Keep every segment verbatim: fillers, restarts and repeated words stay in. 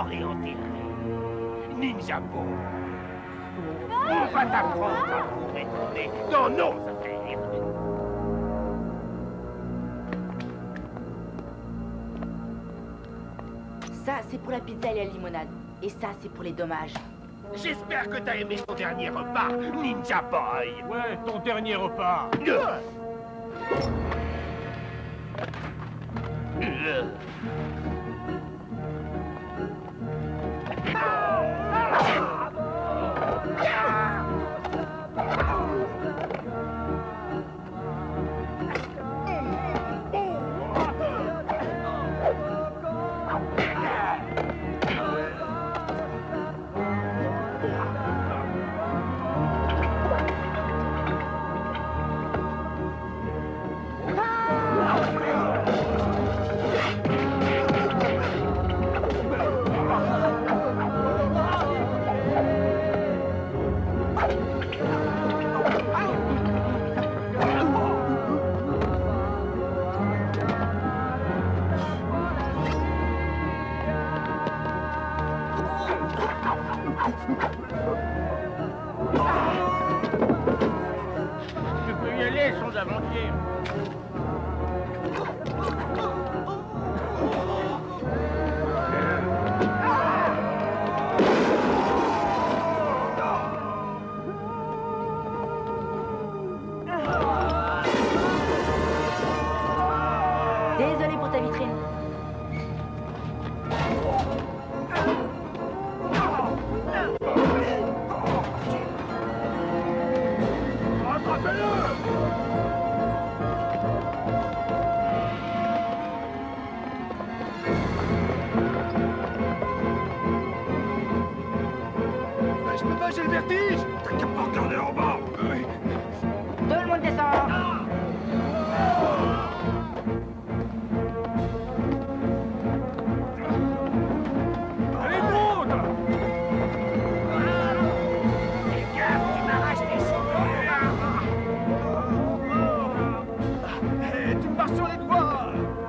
mort et enterré. Ninja Boy, on va t'apprendre à vous retourner dans nos affaires. Ça, c'est pour la pizza et la limonade. Et ça, c'est pour les dommages. J'espère que t'as aimé ton dernier repas, Ninja Boy. Ouais, ton dernier repas. Euh. Euh. Tu peux y aller sans aventure. Désolé pour ta vitrine. Je peux pas, j'ai le vertige. T'as qu'à pas regarder en bas. Oui. Tout le monde descend. Allez, monte! Les gars, tu m'arraches les cheveux. Hey, tu me marches sur les doigts!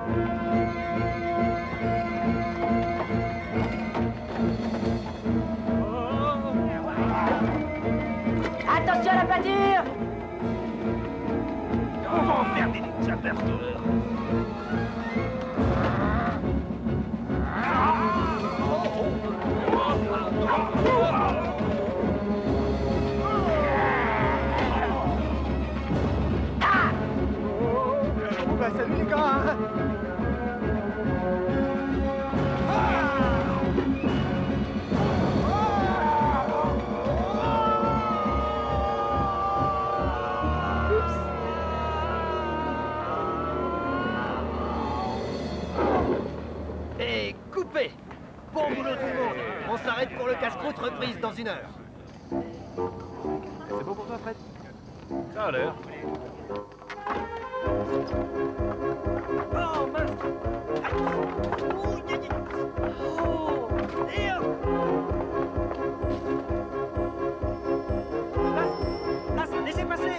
Attention à la pâture. On va en faire des ninja burgers. Bah, salut les gars! Et coupé! Bon boulot tout le monde! On s'arrête pour le casse-croûte reprise dans une heure. C'est bon pour toi, Fred? Ça a l'air. Oh mince! Oh! Et hop! Là, là, laissez passer!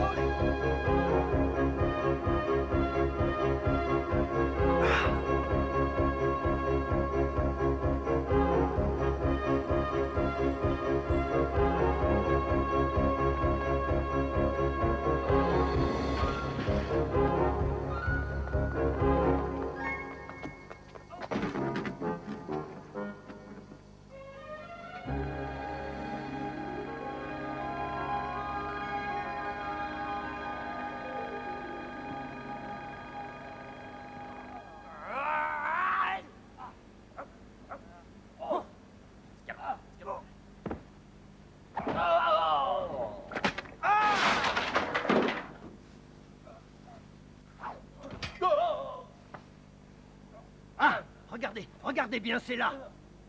Regardez, regardez bien, c'est là.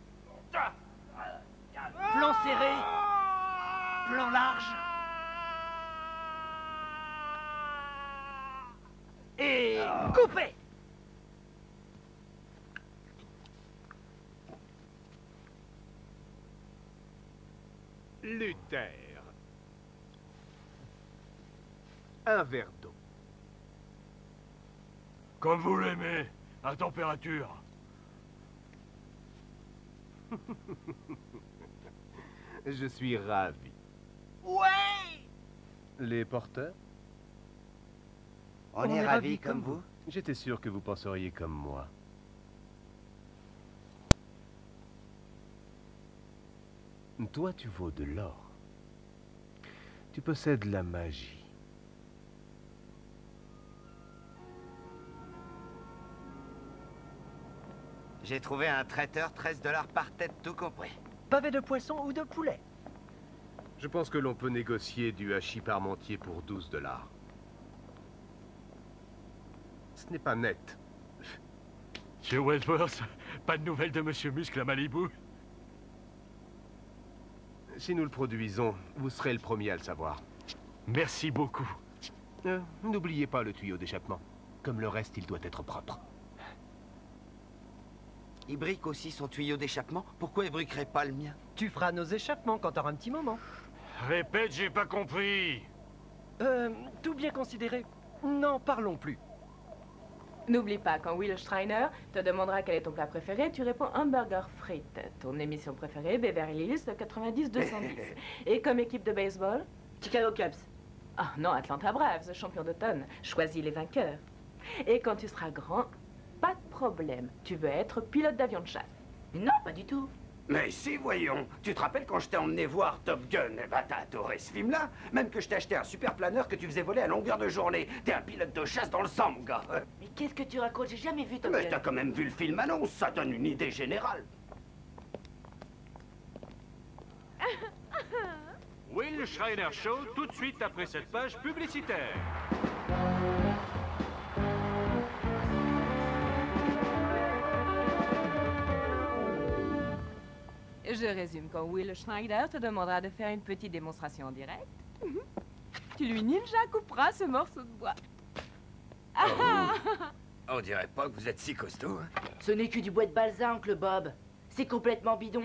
Plan serré, plan large. Et coupé. Luther. Un verre d'eau. Comme vous l'aimez, à température. Je suis ravi. Ouais! Les porteurs? On, On est, est ravis comme vous. J'étais sûr que vous penseriez comme moi. Toi, tu vaux de l'or. Tu possèdes la magie. J'ai trouvé un traiteur, treize dollars par tête, tout compris. Pavé de poisson ou de poulet? Je pense que l'on peut négocier du hachis parmentier pour douze dollars. Ce n'est pas net. Chez Wentworth, pas de nouvelles de Monsieur Muscle à Malibu? Si nous le produisons, vous serez le premier à le savoir. Merci beaucoup. Euh, N'oubliez pas le tuyau d'échappement. Comme le reste, il doit être propre. Il brique aussi son tuyau d'échappement. Pourquoi il briquerait pas le mien? Tu feras nos échappements quand t'auras un petit moment. Répète, j'ai pas compris. Euh, tout bien considéré. N'en parlons plus. N'oublie pas, quand Will Schreiner te demandera quel est ton plat préféré, tu réponds hamburger frites. Ton émission préférée, Beverly Hills quatre-vingt-dix deux cent dix. Et comme équipe de baseball? Chicago Cubs. Ah non, Atlanta Braves, champion d'automne. Choisis les vainqueurs. Et quand tu seras grand, pas de problème. Tu veux être pilote d'avion de chasse. Non, pas du tout. Mais si, voyons. Tu te rappelles quand je t'ai emmené voir Top Gun? Eh ben, t'as adoré ce film-là. Même que je t'ai acheté un super planeur que tu faisais voler à longueur de journée. T'es un pilote de chasse dans le sang, mon gars. Mais qu'est-ce que tu racontes? J'ai jamais vu Top Mais Gun. t'as quand même vu le film annonce. Ça donne une idée générale. Will Schreiner Show, tout de suite après cette page publicitaire. Je résume, quand Will Schneider te demandera de faire une petite démonstration en direct, tu lui ninja couperas ce morceau de bois. On dirait pas que vous êtes si costaud. Hein. Ce n'est que du bois de balsa, oncle Bob. C'est complètement bidon.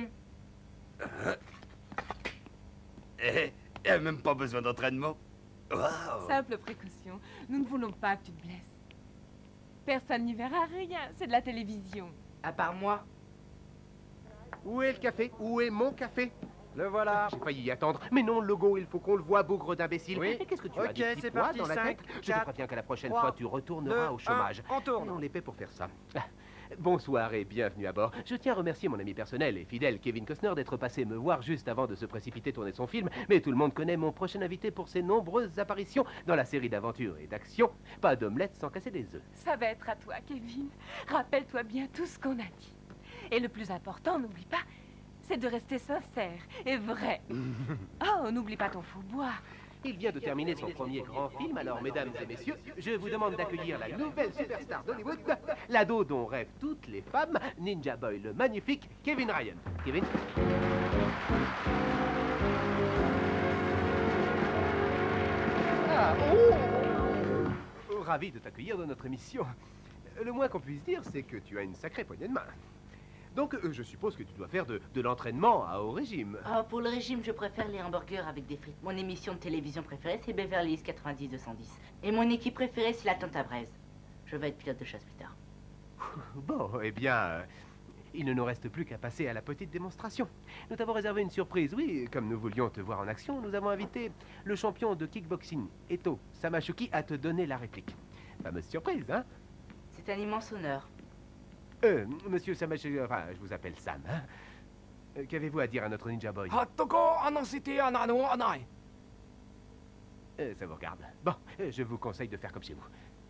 Eh, y a même pas besoin d'entraînement. Wow. Simple précaution, nous ne voulons pas que tu te blesses. Personne n'y verra rien, c'est de la télévision. À part moi. Où est le café? Où est mon café? Le voilà. J'ai failli y attendre. Mais non, Logo, il faut qu'on le voie, bougre d'imbécile. Oui. Et qu'est-ce que tu Ok, as, des petits c'est pois parti, dans la cinq, tête? Je te quatre, préviens qu'à la prochaine trois, fois, tu retourneras deux, au chômage. un, on tourne. On les paie pour faire ça. Bonsoir et bienvenue à bord. Je tiens à remercier mon ami personnel et fidèle Kevin Costner d'être passé me voir juste avant de se précipiter tourner son film. Mais tout le monde connaît mon prochain invité pour ses nombreuses apparitions dans la série d'aventures et d'actions. Pas d'omelette sans casser des œufs. Ça va être à toi, Kevin. Rappelle-toi bien tout ce qu'on a dit. Et le plus important, n'oublie pas, c'est de rester sincère et vrai. Oh, n'oublie pas ton faux bois. Il vient de terminer son premier grand film, alors mesdames et messieurs, je vous demande d'accueillir la nouvelle superstar d'Hollywood, l'ado dont rêvent toutes les femmes, Ninja Boy le magnifique Kevin Ryan. Kevin? Ah, oh! Ravi de t'accueillir dans notre émission. Le moins qu'on puisse dire, c'est que tu as une sacrée poignée de main. Donc, euh, je suppose que tu dois faire de, de l'entraînement à haut régime. Ah, pour le régime, je préfère les hamburgers avec des frites. Mon émission de télévision préférée, c'est Beverly Hills quatre-vingt-dix deux cent dix. Et mon équipe préférée, c'est la Tante à Braise. Je vais être pilote de chasse plus tard. Bon, eh bien, euh, il ne nous reste plus qu'à passer à la petite démonstration. Nous t'avons réservé une surprise, oui. Comme nous voulions te voir en action, nous avons invité le champion de kickboxing, Eto Samashuki, à te donner la réplique. Fameuse surprise, hein? C'est un immense honneur. Euh, monsieur Samashuki, enfin, je vous appelle Sam, hein? Euh, Qu'avez-vous à dire à notre Ninja Boy? Euh, ça vous regarde. Bon, euh, je vous conseille de faire comme chez vous.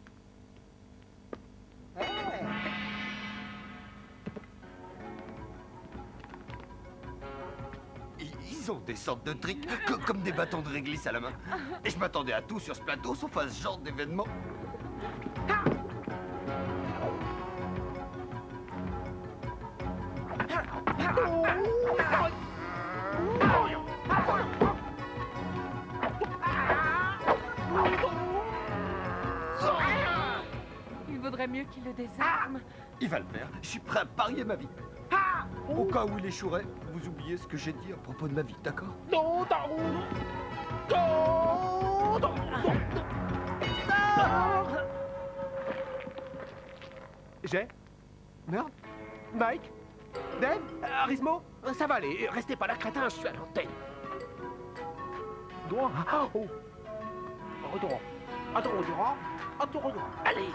Ils ils ont des sortes de tricks, co- comme des bâtons de réglisse à la main. Et je m'attendais à tout sur ce plateau, sauf à ce genre d'événement. Il vaudrait mieux qu'il le désarme. Il va le faire. Je suis prêt à parier ma vie. Au cas où il échouerait, vous oubliez ce que j'ai dit à propos de ma vie, d'accord? J'ai Merde Mike Dave Arismo Ça va aller, restez pas là, crétin, je suis à l'antenne. Droit Oh Droit Attends, droit Attends, droit Allez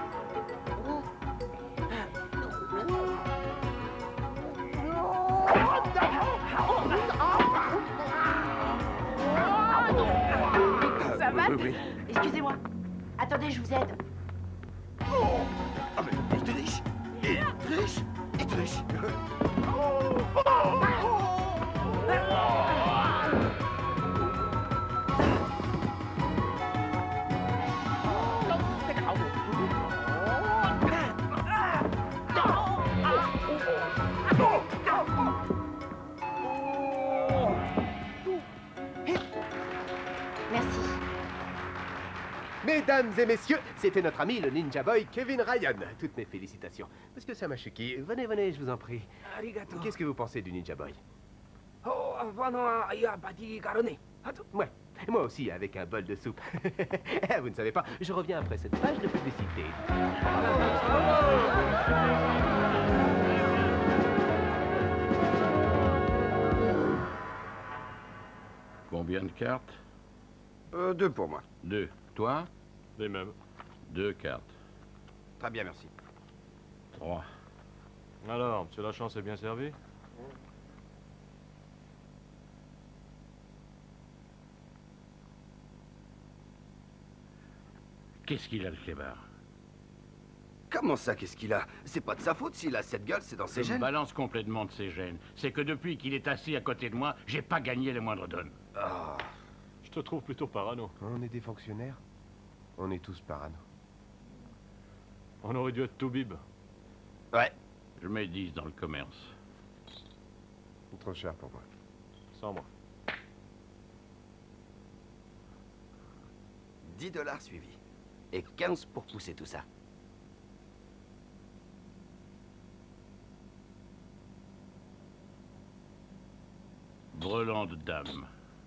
Ça va? Oui, oui. Excusez-moi. Attendez, je vous aide. Ah mais il triche. Il triche. Il triche. Merci. Mesdames et messieurs, c'était notre ami le Ninja Boy Kevin Ryan. Toutes mes félicitations. Monsieur Samashuki, venez, venez, je vous en prie. Qu'est-ce que vous pensez du Ninja Boy? Ouais, moi aussi, avec un bol de soupe. Vous ne savez pas, je reviens après cette page de publicité. Combien de cartes? Euh, deux pour moi. Deux. Toi? Les mêmes. Deux cartes. Très bien, merci. Trois. Alors, monsieur Lachance est bien servi? Qu'est-ce qu'il a, le clébard? Comment ça, qu'est-ce qu'il a? C'est pas de sa faute s'il a cette gueule, c'est dans ses Je me gènes. balance complètement de ses gènes. C'est que depuis qu'il est assis à côté de moi, j'ai pas gagné le moindre donne. Ah. Je te trouve plutôt parano. On est des fonctionnaires. On est tous parano. On aurait dû être tout bib. Ouais. Je mets dix dans le commerce. C'est trop cher pour moi. Sans moi. dix dollars suivis. Et quinze pour pousser tout ça. Brelan de dame.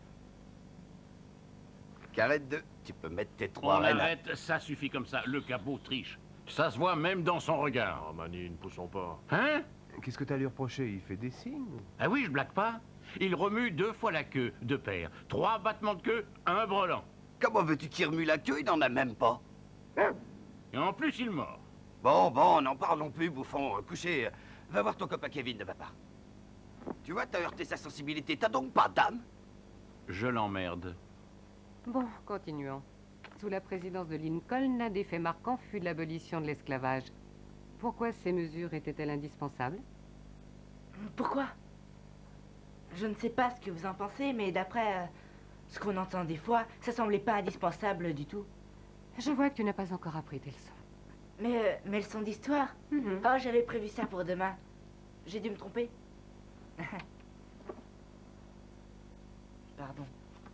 Carré de deux. Tu peux mettre tes trois On reines. arrête, ça suffit comme ça. Le cabot triche. Ça se voit même dans son regard. Ah, Mani, ne poussons pas. Hein? Qu'est-ce que t'as à lui reprocher? Il fait des signes? Ah oui, je blague pas. Il remue deux fois la queue, deux paires. Trois battements de queue, un brelan. Comment veux-tu qu'il remue la queue? Il n'en a même pas. Et en plus, il mord. Bon, bon, n'en parlons plus, bouffon. Couché, va voir ton copain Kevin de ma part. Tu vois, t'as heurté sa sensibilité. T'as donc pas d'âme? Je l'emmerde. Bon, continuons. Sous la présidence de Lincoln, l'un des faits marquants fut l'abolition de l'esclavage. Pourquoi ces mesures étaient-elles indispensables? Pourquoi? Je ne sais pas ce que vous en pensez, mais d'après euh, ce qu'on entend des fois, ça semblait pas indispensable du tout. Je vois que tu n'as pas encore appris tes leçons. Mais, euh, mais leçon d'histoire? Mhm. Oh, j'avais prévu ça pour demain. J'ai dû me tromper. Pardon.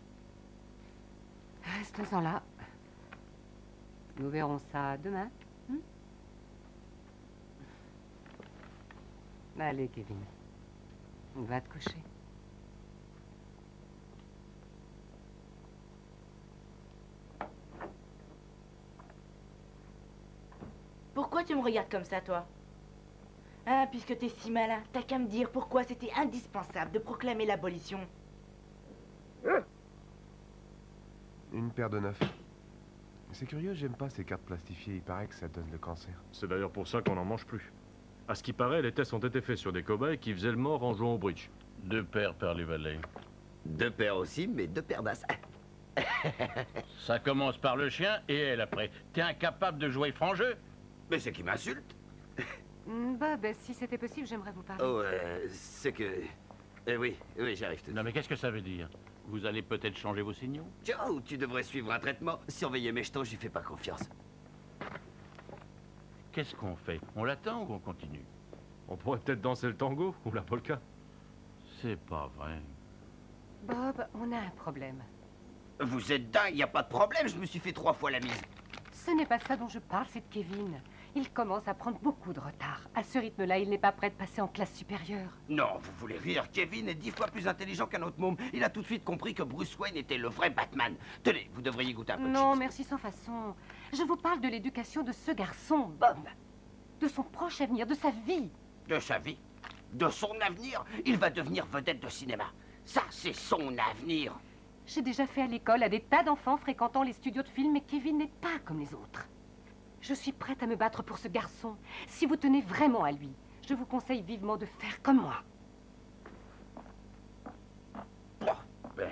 Restons-en là. Nous verrons ça demain. Hmm? Allez, Kevin. Va te coucher. Pourquoi tu me regardes comme ça, toi? Ah, puisque t'es si malin, t'as qu'à me dire pourquoi c'était indispensable de proclamer l'abolition. Une paire de neuf. C'est curieux, j'aime pas ces cartes plastifiées. Il paraît que ça donne le cancer. C'est d'ailleurs pour ça qu'on n'en mange plus. À ce qui paraît, les tests ont été faits sur des cobayes qui faisaient le mort en jouant au bridge. Deux paires, Perley Valley. Deux paires aussi, mais deux paires d'as. Ça commence par le chien et elle après. T'es incapable de jouer franc jeu? Mais c'est qui m'insulte. Hmm, Bob, si c'était possible, j'aimerais vous parler. Oh, euh, c'est que... Eh oui, oui, j'arrive tout de suite. Non mais qu'est-ce que ça veut dire? Vous allez peut-être changer vos signaux? Joe, tu devrais suivre un traitement. Surveiller mes jetons, j'y fais pas confiance. Qu'est-ce qu'on fait? On l'attend ou on continue? On pourrait peut-être danser le tango ou la polka. C'est pas vrai. Bob, on a un problème. Vous êtes dingue, y a pas de problème, je me suis fait trois fois la mise. Ce n'est pas ça dont je parle, c'est de Kevin. Il commence à prendre beaucoup de retard. À ce rythme-là, il n'est pas prêt de passer en classe supérieure. Non, vous voulez rire, Kevin est dix fois plus intelligent qu'un autre môme. Il a tout de suite compris que Bruce Wayne était le vrai Batman. Tenez, vous devriez goûter un peu de Non, chips. merci, sans façon. Je vous parle de l'éducation de ce garçon, Bob. De son proche avenir, de sa vie. De sa vie, de son avenir, il va devenir vedette de cinéma. Ça, c'est son avenir. J'ai déjà fait à l'école à des tas d'enfants fréquentant les studios de films, mais Kevin n'est pas comme les autres. Je suis prête à me battre pour ce garçon. Si vous tenez vraiment à lui, je vous conseille vivement de faire comme moi. Oh, ben...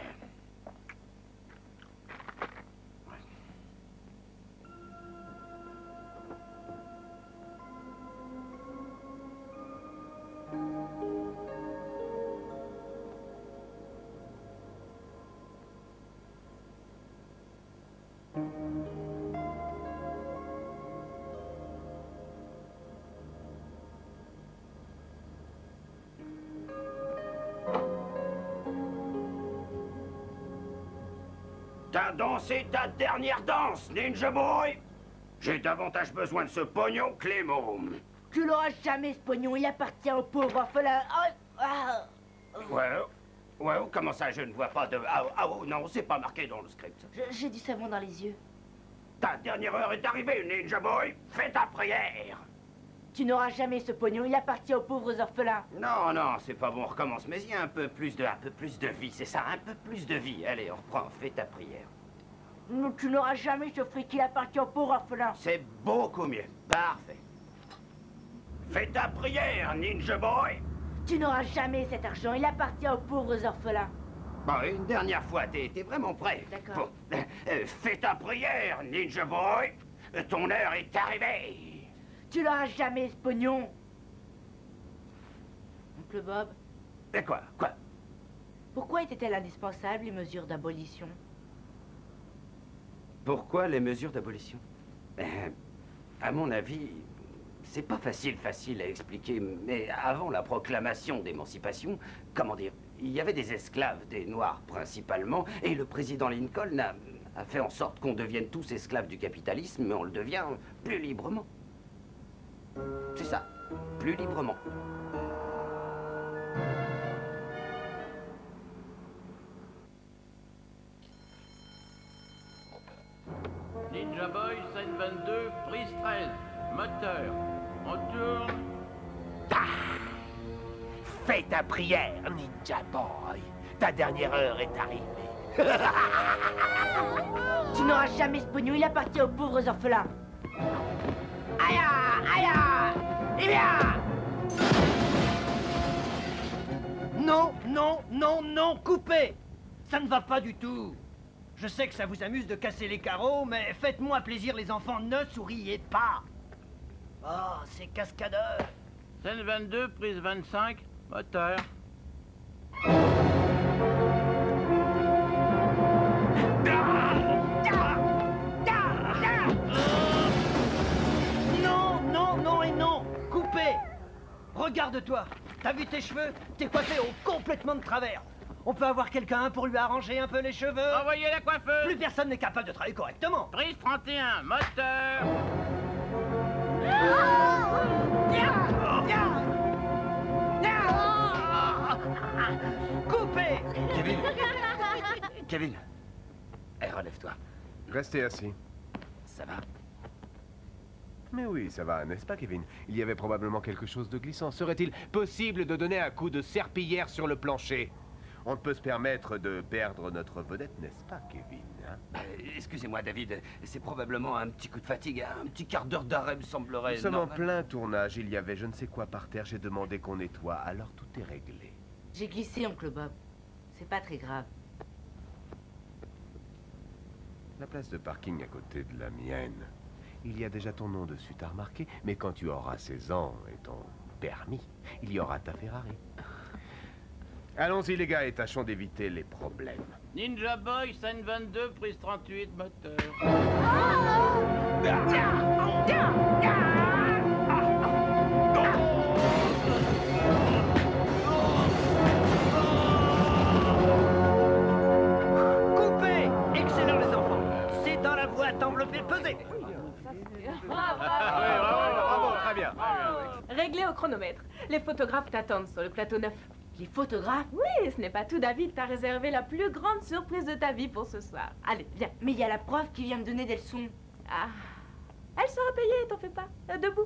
T'as dansé ta dernière danse, Ninja Boy? J'ai davantage besoin de ce pognon que les mômes. Tu l'auras jamais, ce pognon, il appartient aux pauvres orphelins. Oh, ah. Ouais, ouais, comment ça, je ne vois pas de... Ah, ah oh, non, c'est pas marqué dans le script. Je- J'ai du savon dans les yeux. Ta dernière heure est arrivée, Ninja Boy. Fais ta prière. Tu n'auras jamais ce pognon, il appartient aux pauvres orphelins. Non, non, c'est pas bon, on recommence. Mais il y a un peu plus de, un peu plus de vie, c'est ça, un peu plus de vie. Allez, on reprend, fais ta prière. Non, tu n'auras jamais ce fric, il appartient aux pauvres orphelins. C'est beaucoup mieux. Parfait. Fais ta prière, Ninja Boy. Tu n'auras jamais cet argent, il appartient aux pauvres orphelins. Bon, une dernière fois, t'es t'es vraiment prêt? D'accord. Bon, euh, fais ta prière, Ninja Boy. Ton heure est arrivée. Tu n'auras jamais ce pognon. Oncle Bob, Et quoi? Quoi? pourquoi étaient-elles indispensables, les mesures d'abolition? Pourquoi les mesures d'abolition? euh, À mon avis, c'est pas facile, facile à expliquer, mais avant la proclamation d'émancipation, comment dire, il y avait des esclaves, des Noirs principalement, et le président Lincoln a, a fait en sorte qu'on devienne tous esclaves du capitalisme, mais on le devient plus librement. C'est ça, plus librement. Ninja Boy, scène vingt-deux, prise treize. Moteur. On tourne. Fais ta prière, Ninja Boy. Ta dernière heure est arrivée. Tu n'auras jamais ce pognon, il appartient aux pauvres orphelins. Aïe, aïe, eh bien. Non, non, non, non, coupez! Ça ne va pas du tout. Je sais que ça vous amuse de casser les carreaux, mais faites-moi plaisir, les enfants, ne souriez pas. Oh, c'est cascadeur. Scène vingt-deux, prise vingt-cinq. Moteur. Non, non, non et non. Coupez. Regarde-toi. T'as vu tes cheveux? T'es coiffé au complètement de travers. On peut avoir quelqu'un pour lui arranger un peu les cheveux? Envoyez la coiffeuse. Plus personne n'est capable de travailler correctement. Prise trente et un, moteur. Coupez! Kevin Kevin Eh, relève-toi. Restez assis. Ça va? Mais oui, ça va, n'est-ce pas, Kevin? Il y avait probablement quelque chose de glissant. Serait-il possible de donner un coup de serpillière sur le plancher? On ne peut se permettre de perdre notre vedette, n'est-ce pas, Kevin, hein? Euh, Excusez-moi, David, c'est probablement un petit coup de fatigue. Un petit quart d'heure d'arrêt me semblerait Nous sommes en normal. plein tournage. Il y avait je ne sais quoi par terre. J'ai demandé qu'on nettoie. Alors tout est réglé. J'ai glissé, oncle Bob. C'est pas très grave. La place de parking à côté de la mienne. Il y a déjà ton nom dessus, t'as remarqué? Mais quand tu auras seize ans et ton permis, il y aura ta Ferrari. Allons-y, les gars, et tâchons d'éviter les problèmes. Ninja Boy, scène vingt-deux, prise trente-huit, moteur. Coupez! Excellent, les enfants. C'est dans la boîte enveloppée, pesée. Bravo, bravo, très bien. Réglé au chronomètre. Les photographes t'attendent sur le plateau neuf. Les photographes? Oui, ce n'est pas tout, David. T'as réservé la plus grande surprise de ta vie pour ce soir. Allez, viens. Mais il y a la prof qui vient me donner des leçons. Ah, elle sera payée, t'en fais pas. Euh, Debout.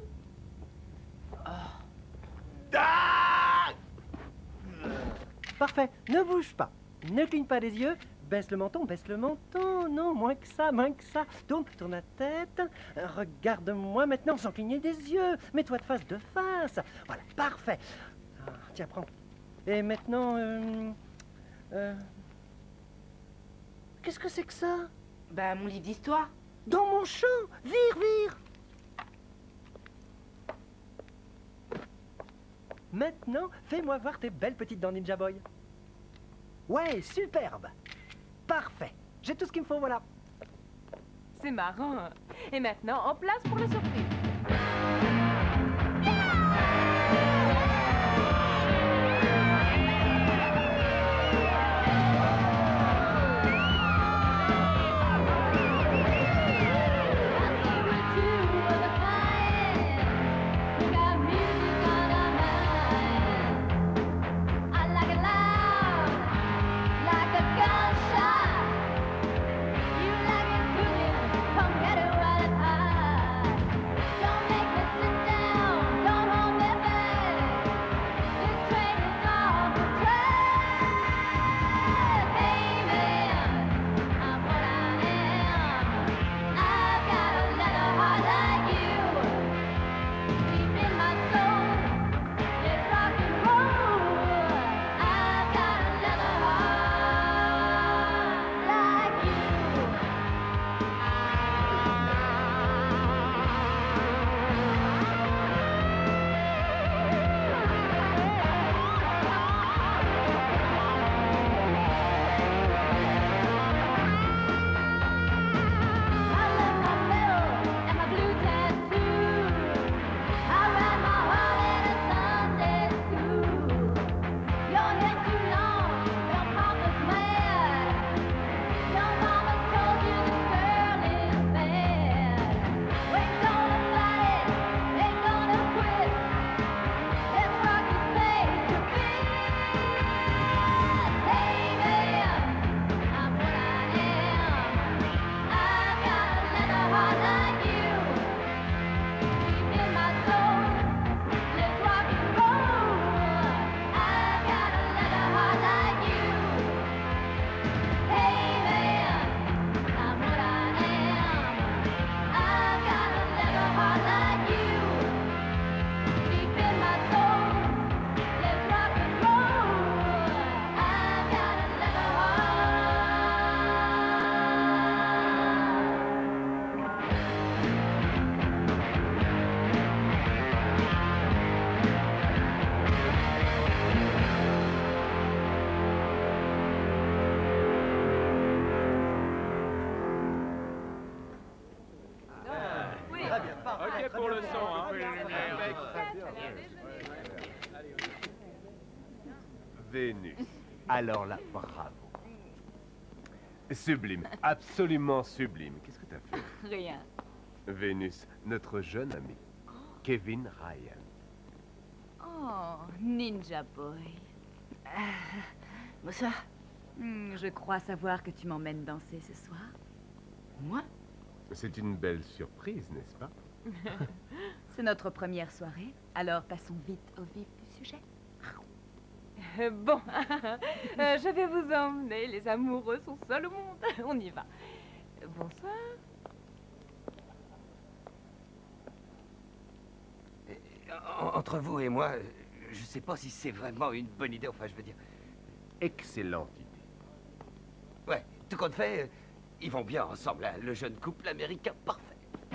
Parfait, ne bouge pas. Ne cligne pas les yeux. Baisse le menton, baisse le menton. Non, moins que ça, moins que ça. Tourne, tourne la tête. Euh, Regarde-moi maintenant sans cligner des yeux. Mets-toi de face, de face. Voilà, parfait. Ah, tiens, prends. Et maintenant, euh, euh, qu'est-ce que c'est que ça? Bah, mon livre d'histoire. Dans mon champ. Vire, vire. Maintenant, fais-moi voir tes belles petites dents Ninja Boy. Ouais, superbe. Parfait. J'ai tout ce qu'il me faut, voilà. C'est marrant. Hein. Et maintenant, en place pour la surprise. Ok pour le son, un peu les lumières. Vénus. Alors là, bravo. Sublime, absolument sublime. Qu'est-ce que t'as fait? Rien. Vénus, notre jeune ami, Kevin Ryan. Oh, Ninja Boy. Bonsoir. Hmm, je crois savoir que tu m'emmènes danser ce soir. Moi? C'est une belle surprise, n'est-ce pas? C'est notre première soirée, alors passons vite au vif du sujet. Euh, bon, euh, je vais vous emmener. Les amoureux sont seuls au monde. On y va. Bonsoir. Entre vous et moi, je sais pas si c'est vraiment une bonne idée, enfin je veux dire... Excellente idée. Ouais, tout compte fait, ils vont bien ensemble, hein, le jeune couple américain parfait.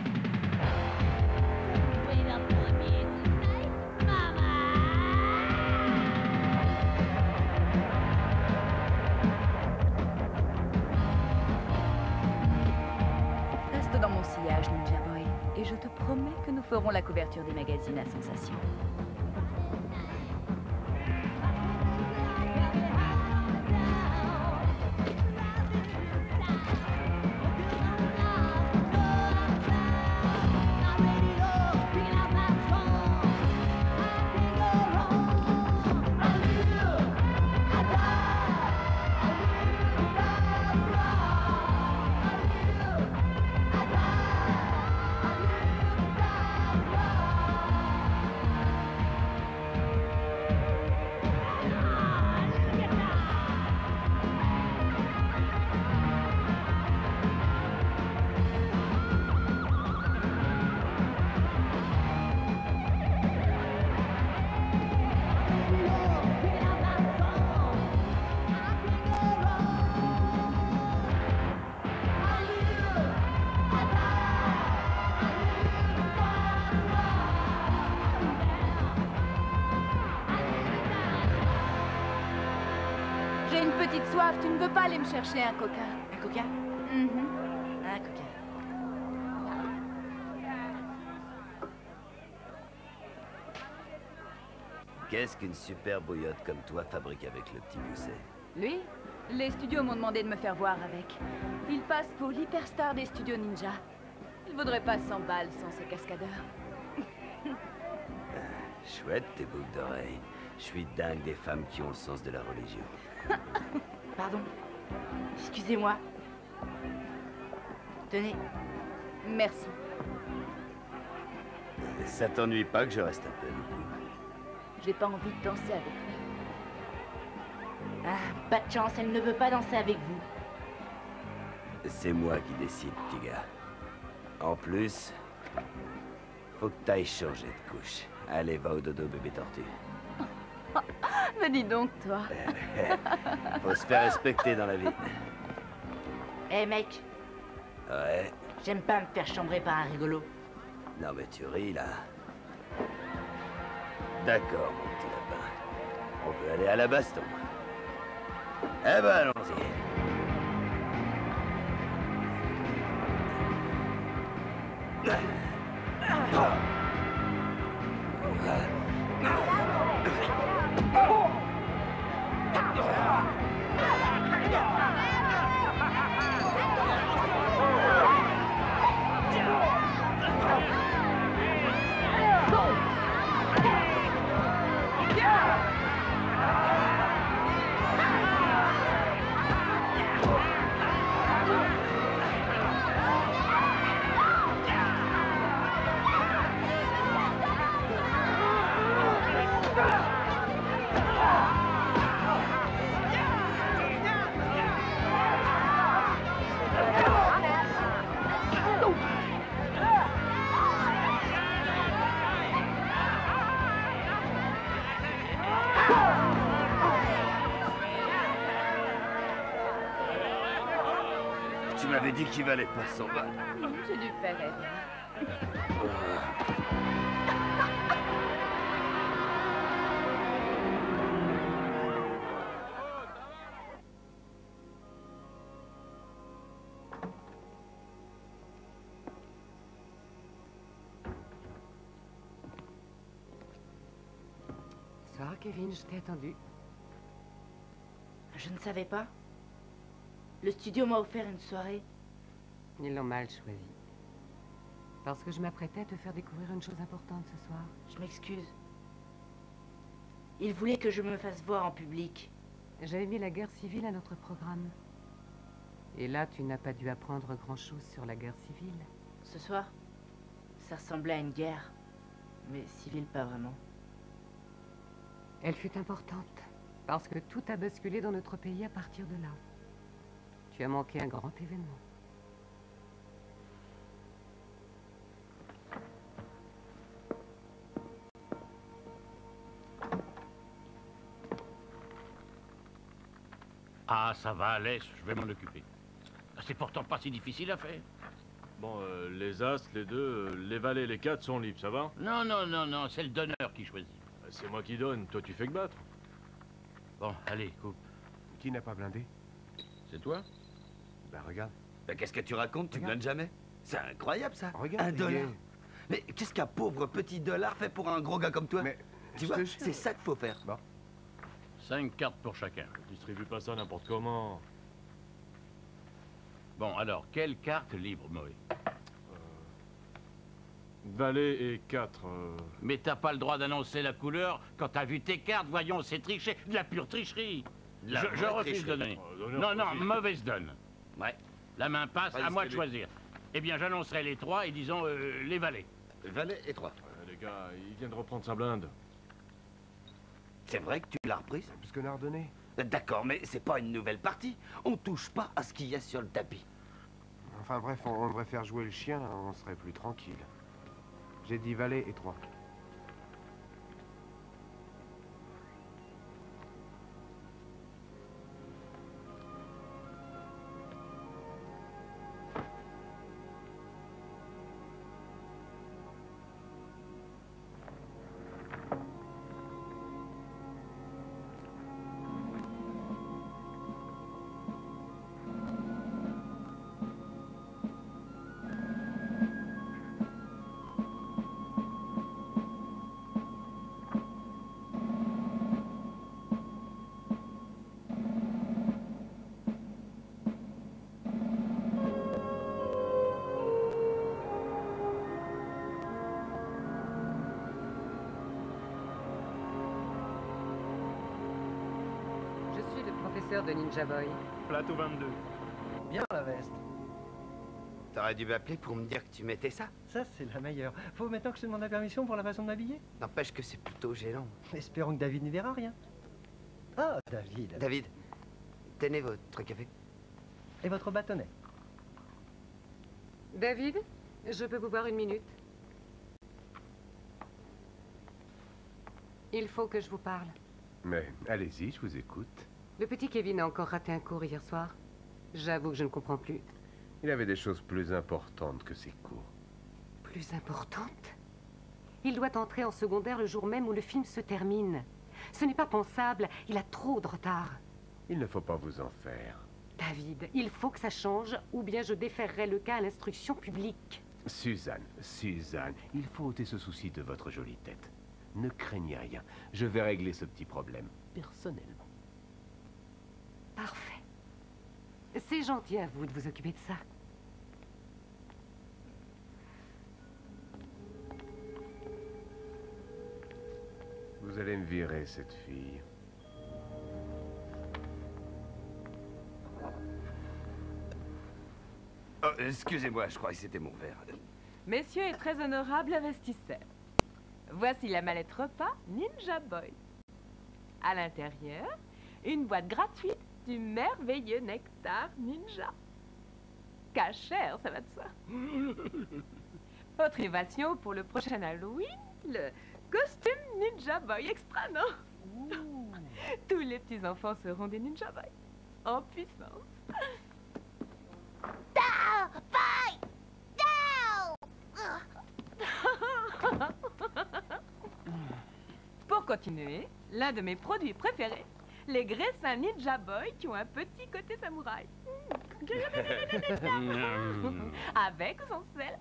Reste dans mon sillage, Ninja Boy, et je te promets que nous ferons la couverture des magazines à sensation. J'ai une petite soif, tu ne veux pas aller me chercher un coca? Un coca? Mhm. Un coca. Qu'est-ce qu'une super bouillotte comme toi fabrique avec le petit Gousset? Lui? Les studios m'ont demandé de me faire voir avec. Il passe pour l'hyperstar des studios ninja. Il vaudrait pas cent balles sans ce cascadeur. Chouette tes boucles d'oreilles. Je suis dingue des femmes qui ont le sens de la religion. Pardon. Excusez-moi. Tenez. Merci. Ça t'ennuie pas que je reste un peu? J'ai pas envie de danser avec lui. Ah, pas de chance, elle ne veut pas danser avec vous. C'est moi qui décide, petit gars. En plus, faut que t'ailles changer de couche. Allez, va au dodo, bébé tortue. Mais dis donc, toi. Faut se faire respecter dans la vie. Hé, hey, mec. Ouais. J'aime pas me faire chambrer par un rigolo. Non, mais tu ris, là. D'accord, mon petit lapin. On peut aller à la baston. Eh ben, allons-y. Tu m'avais dit qu'il valait pas cent balles. J'ai dû faire erreur. Bonsoir, Kevin, je t'ai attendu. Je ne savais pas. Le studio m'a offert une soirée. Ils l'ont mal choisi. Parce que je m'apprêtais à te faire découvrir une chose importante ce soir. Je m'excuse. Il voulait que je me fasse voir en public. J'avais mis la guerre civile à notre programme. Et là, tu n'as pas dû apprendre grand-chose sur la guerre civile. Ce soir, ça ressemblait à une guerre. Mais civile, pas vraiment. Elle fut importante, parce que tout a basculé dans notre pays à partir de là. Tu as manqué un grand événement. Ah, ça va, laisse, je vais m'en occuper. C'est pourtant pas si difficile à faire. Bon, euh, les as, les deux, euh, les valets, les quatre sont libres, ça va? Non, non, non, non, c'est le donneur qui choisit. C'est moi qui donne, toi tu fais que battre. Bon, allez, coupe. Qui n'a pas blindé? C'est toi? Bah regarde. Bah, qu'est-ce que tu racontes? Tu Regarde. blindes jamais? C'est incroyable, ça. Regarde, un il dollar. est- Mais qu'est-ce qu'un pauvre petit dollar fait pour un gros gars comme toi? Mais tu je vois, te jure. c'est ça qu'il faut faire. Bon. Cinq cartes pour chacun. Distribue pas ça n'importe comment. Bon, alors, quelle carte libre, Moé? Valet et quatre. euh, Mais t'as pas le droit d'annoncer la couleur quand t'as vu tes cartes, voyons, c'est tricher. De la pure tricherie. De la je je vraie refuse de tricherie. donner. euh, donneur, Non, non, vas-y. mauvaise donne. Ouais. La main passe, Vas-y, à moi de distribue. choisir. Eh bien, j'annoncerai les trois et disons euh, les valets. Valet et trois. euh, les gars, il vient de reprendre sa blinde. C'est vrai que tu l'as reprise? Parce qu'on a redonné. D'accord, mais c'est pas une nouvelle partie. On touche pas à ce qu'il y a sur le tapis. Enfin bref, on, on devrait faire jouer le chien, on serait plus tranquille. J'ai dit valet et trois. Je suis le professeur de Ninja Boy. Plateau vingt-deux. Bien la veste. T'aurais dû m'appeler pour me dire que tu mettais ça. Ça, c'est la meilleure. Faut maintenant que je te demande la permission pour la façon de m'habiller. N'empêche que c'est plutôt gênant. Espérons que David n'y verra rien. Ah, David. David, tenez votre café. Et votre bâtonnet. David, je peux vous voir une minute? Il faut que je vous parle. Mais allez-y, je vous écoute. Le petit Kevin a encore raté un cours hier soir. J'avoue que je ne comprends plus. Il avait des choses plus importantes que ses cours. Plus importante? Il doit entrer en secondaire le jour même où le film se termine. Ce n'est pas pensable, il a trop de retard. Il ne faut pas vous en faire. David, il faut que ça change, ou bien je déférerai le cas à l'instruction publique. Suzanne, Suzanne, il faut ôter ce souci de votre jolie tête. Ne craignez rien, je vais régler ce petit problème, personnellement. Parfait. C'est gentil à vous de vous occuper de ça. Vous allez me virer, cette fille. Oh, excusez-moi, je crois que c'était mon verre. Messieurs et très honorables investisseurs, voici la mallette repas Ninja Boy. À l'intérieur, une boîte gratuite du merveilleux nectar Ninja. Cachère, ça va de soi. Autre innovation pour le prochain Halloween, le costume Ninja Boy extra, non? Tous les petits enfants seront des Ninja Boy. En puissance. Pour continuer, l'un de mes produits préférés, les graissins Ninja Boy qui ont un petit côté samouraï. Avec son sel.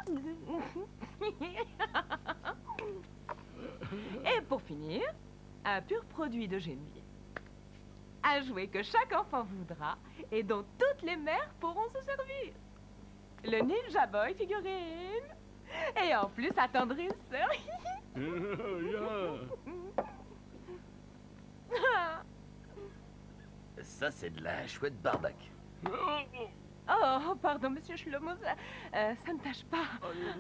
Et pour finir, un pur produit de génie. Un jouet que chaque enfant voudra et dont toutes les mères pourront se servir. Le Ninja Boy figurine. Et en plus, attendre une sœur. Ça, c'est de la chouette barbac. Oh, pardon, monsieur Shlomo, ça, euh, ça ne tâche pas.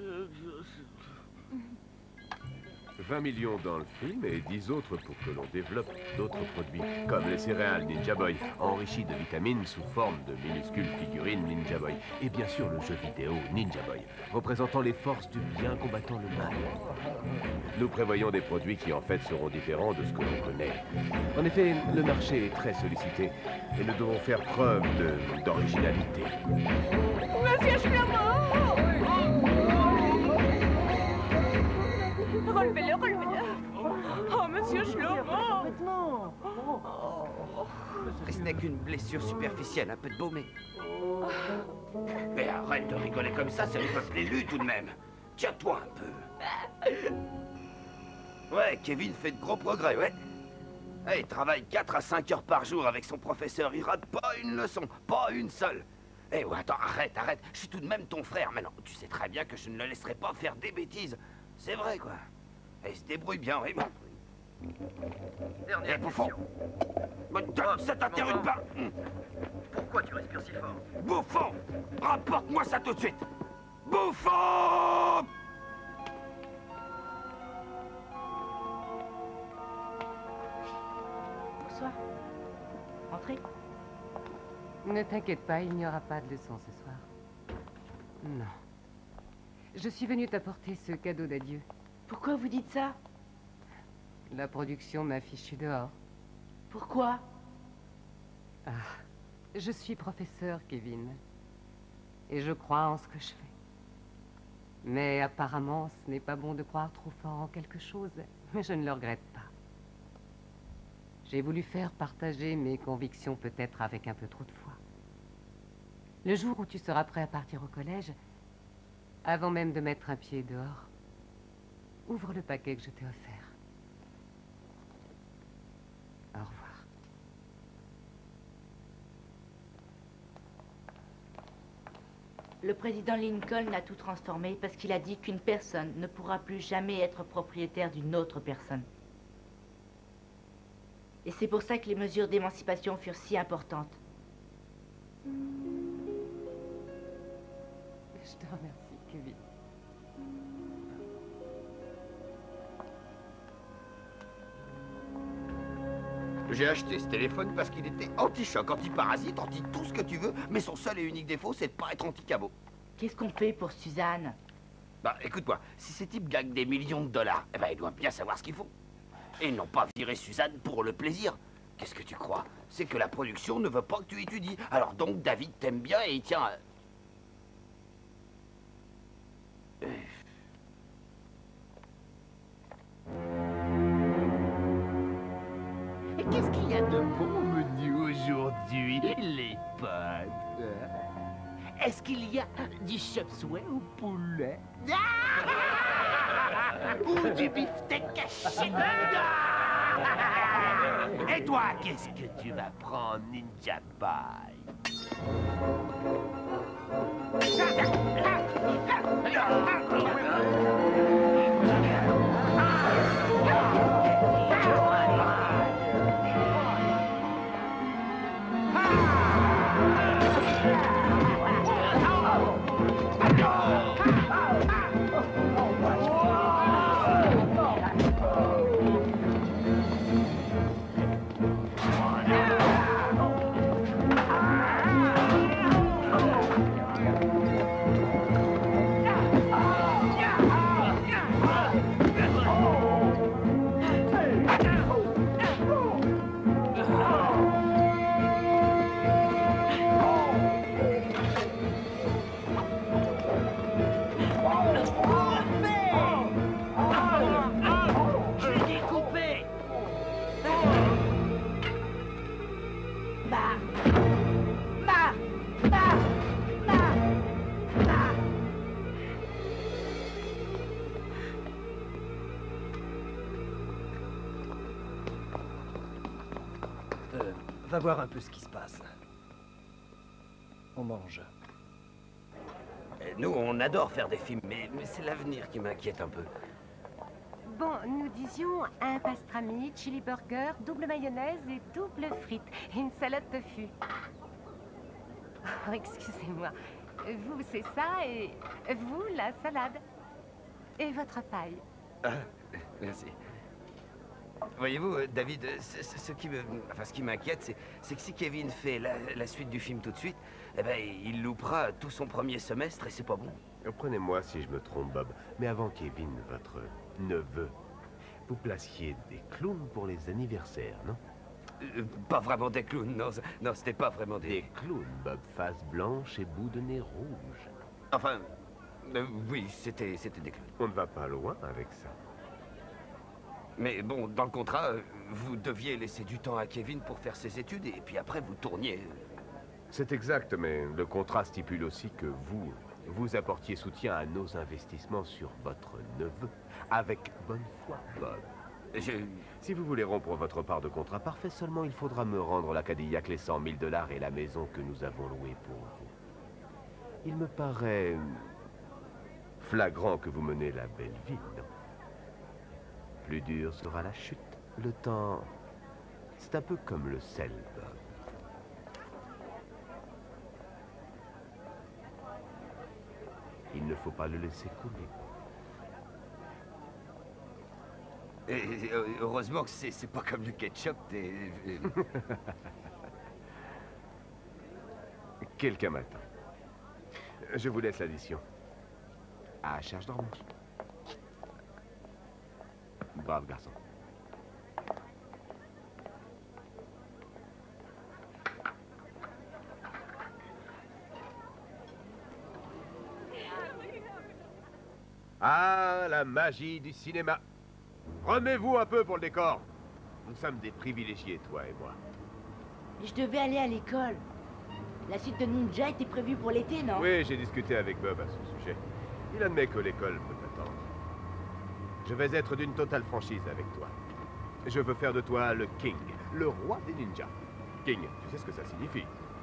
vingt millions dans le film et dix autres pour que l'on développe d'autres produits, comme les céréales Ninja Boy, enrichies de vitamines sous forme de minuscules figurines Ninja Boy. Et bien sûr le jeu vidéo Ninja Boy, représentant les forces du bien combattant le mal. Nous prévoyons des produits qui en fait seront différents de ce que l'on connaît. En effet, le marché est très sollicité et nous devons faire preuve de- d'originalité. Monsieur Shlomo! Relevez-le, relevez-le. Oh, monsieur Shlomo! Ce n'est qu'une blessure superficielle, un peu de baumé. Mais arrête de rigoler comme ça, c'est le peuple élu tout de même. Tiens-toi un peu. Ouais, Kevin fait de gros progrès, ouais. Hey, il travaille quatre à cinq heures par jour avec son professeur, il rate pas une leçon, pas une seule. Eh ouais, attends, arrête, arrête, je suis tout de même ton frère. Mais non, tu sais très bien que je ne le laisserai pas faire des bêtises. C'est vrai, quoi. Et il se débrouille bien, oui, bon. Dernière Eh, bouffon. question. Ça t'intéresse pas. Pourquoi tu respires si fort? Bouffon! Rapporte-moi ça tout de suite! Bouffon! Bonsoir. Entrez. Ne t'inquiète pas, il n'y aura pas de leçon ce soir. Non. Je suis venue t'apporter ce cadeau d'adieu. Pourquoi vous dites ça? La production m'a fichu dehors. Pourquoi? Ah, je suis professeur, Kevin. Et je crois en ce que je fais. Mais apparemment, ce n'est pas bon de croire trop fort en quelque chose. Mais je ne le regrette pas. J'ai voulu faire partager mes convictions peut-être avec un peu trop de foi. Le jour où tu seras prêt à partir au collège, avant même de mettre un pied dehors, ouvre le paquet que je t'ai offert. Au revoir. Le président Lincoln a tout transformé parce qu'il a dit qu'une personne ne pourra plus jamais être propriétaire d'une autre personne. Et c'est pour ça que les mesures d'émancipation furent si importantes. Je te remercie, Kevin. J'ai acheté ce téléphone parce qu'il était anti-choc, anti-parasite, anti-tout ce que tu veux, mais son seul et unique défaut, c'est de pas être anti-cabot. Qu'est-ce qu'on fait pour Suzanne? Bah, écoute-moi, si ces types gagnent des millions de dollars, eh ben, ils doivent bien savoir ce qu'ils font. Et ils n'ont pas viré Suzanne pour le plaisir. Qu'est-ce que tu crois? C'est que la production ne veut pas que tu étudies. Alors donc, David t'aime bien et il tient à... Et qu'est-ce qu'il y a de bon au menu aujourd'hui, les potes? Est-ce qu'il y a du chop suey au poulet? Ou du beefsteak caché? Et toi, qu'est-ce que tu vas prendre, Ninja Boy? Euh, va voir un peu ce qui se passe. On mange. Et nous, on adore faire des films, mais, mais c'est l'avenir qui m'inquiète un peu. Bon, nous disions un pastrami, chili burger, double mayonnaise et double frites. Et une salade tofu. Oh, excusez-moi. Vous, c'est ça, et vous, la salade. Et votre paille. Ah, merci. Voyez-vous, euh, David, ce, ce- ce qui me, enfin, ce qui m'inquiète, c'est c'est que si Kevin fait la, la suite du film tout de suite, eh ben, il loupera tout son premier semestre et c'est pas bon. Prenez-moi si je me trompe, Bob. Mais avant Kevin, votre neveu, vous placiez des clowns pour les anniversaires, non? Euh, pas vraiment des clowns, non, ça- non, c'était pas vraiment des... Des clowns, Bob, face blanche et bout de nez rouge. Enfin, euh, oui, c'était c'était des clowns. On ne va pas loin avec ça. Mais bon, dans le contrat, euh, vous deviez laisser du temps à Kevin pour faire ses études et puis après vous tourniez. C'est exact, mais le contrat stipule aussi que vous, vous apportiez soutien à nos investissements sur votre neveu. Avec bonne foi, Bob. Je... Si vous voulez rompre votre part de contrat parfait, seulement il faudra me rendre la Cadillac, les cent mille dollars et la maison que nous avons louée pour vous. Il me paraît flagrant que vous menez la belle vie, non? Plus dur sera la chute. Le temps, c'est un peu comme le sel, Bob. Il ne faut pas le laisser couler. Et, et, euh, heureusement que c'est c'est pas comme le ketchup, t'es... Quelqu'un m'attend. Je vous laisse l'addition. À charge d'orange. Brave garçon. Ah, la magie du cinéma. Remets-vous un peu pour le décor. Nous sommes des privilégiés, toi et moi. Mais je devais aller à l'école. La suite de Ninja était prévue pour l'été, non? Oui, j'ai discuté avec Bob à ce sujet. Il admet que l'école peut attendre. Je vais être d'une totale franchise avec toi. Je veux faire de toi le King, le roi des ninjas. King, tu sais ce que ça signifie?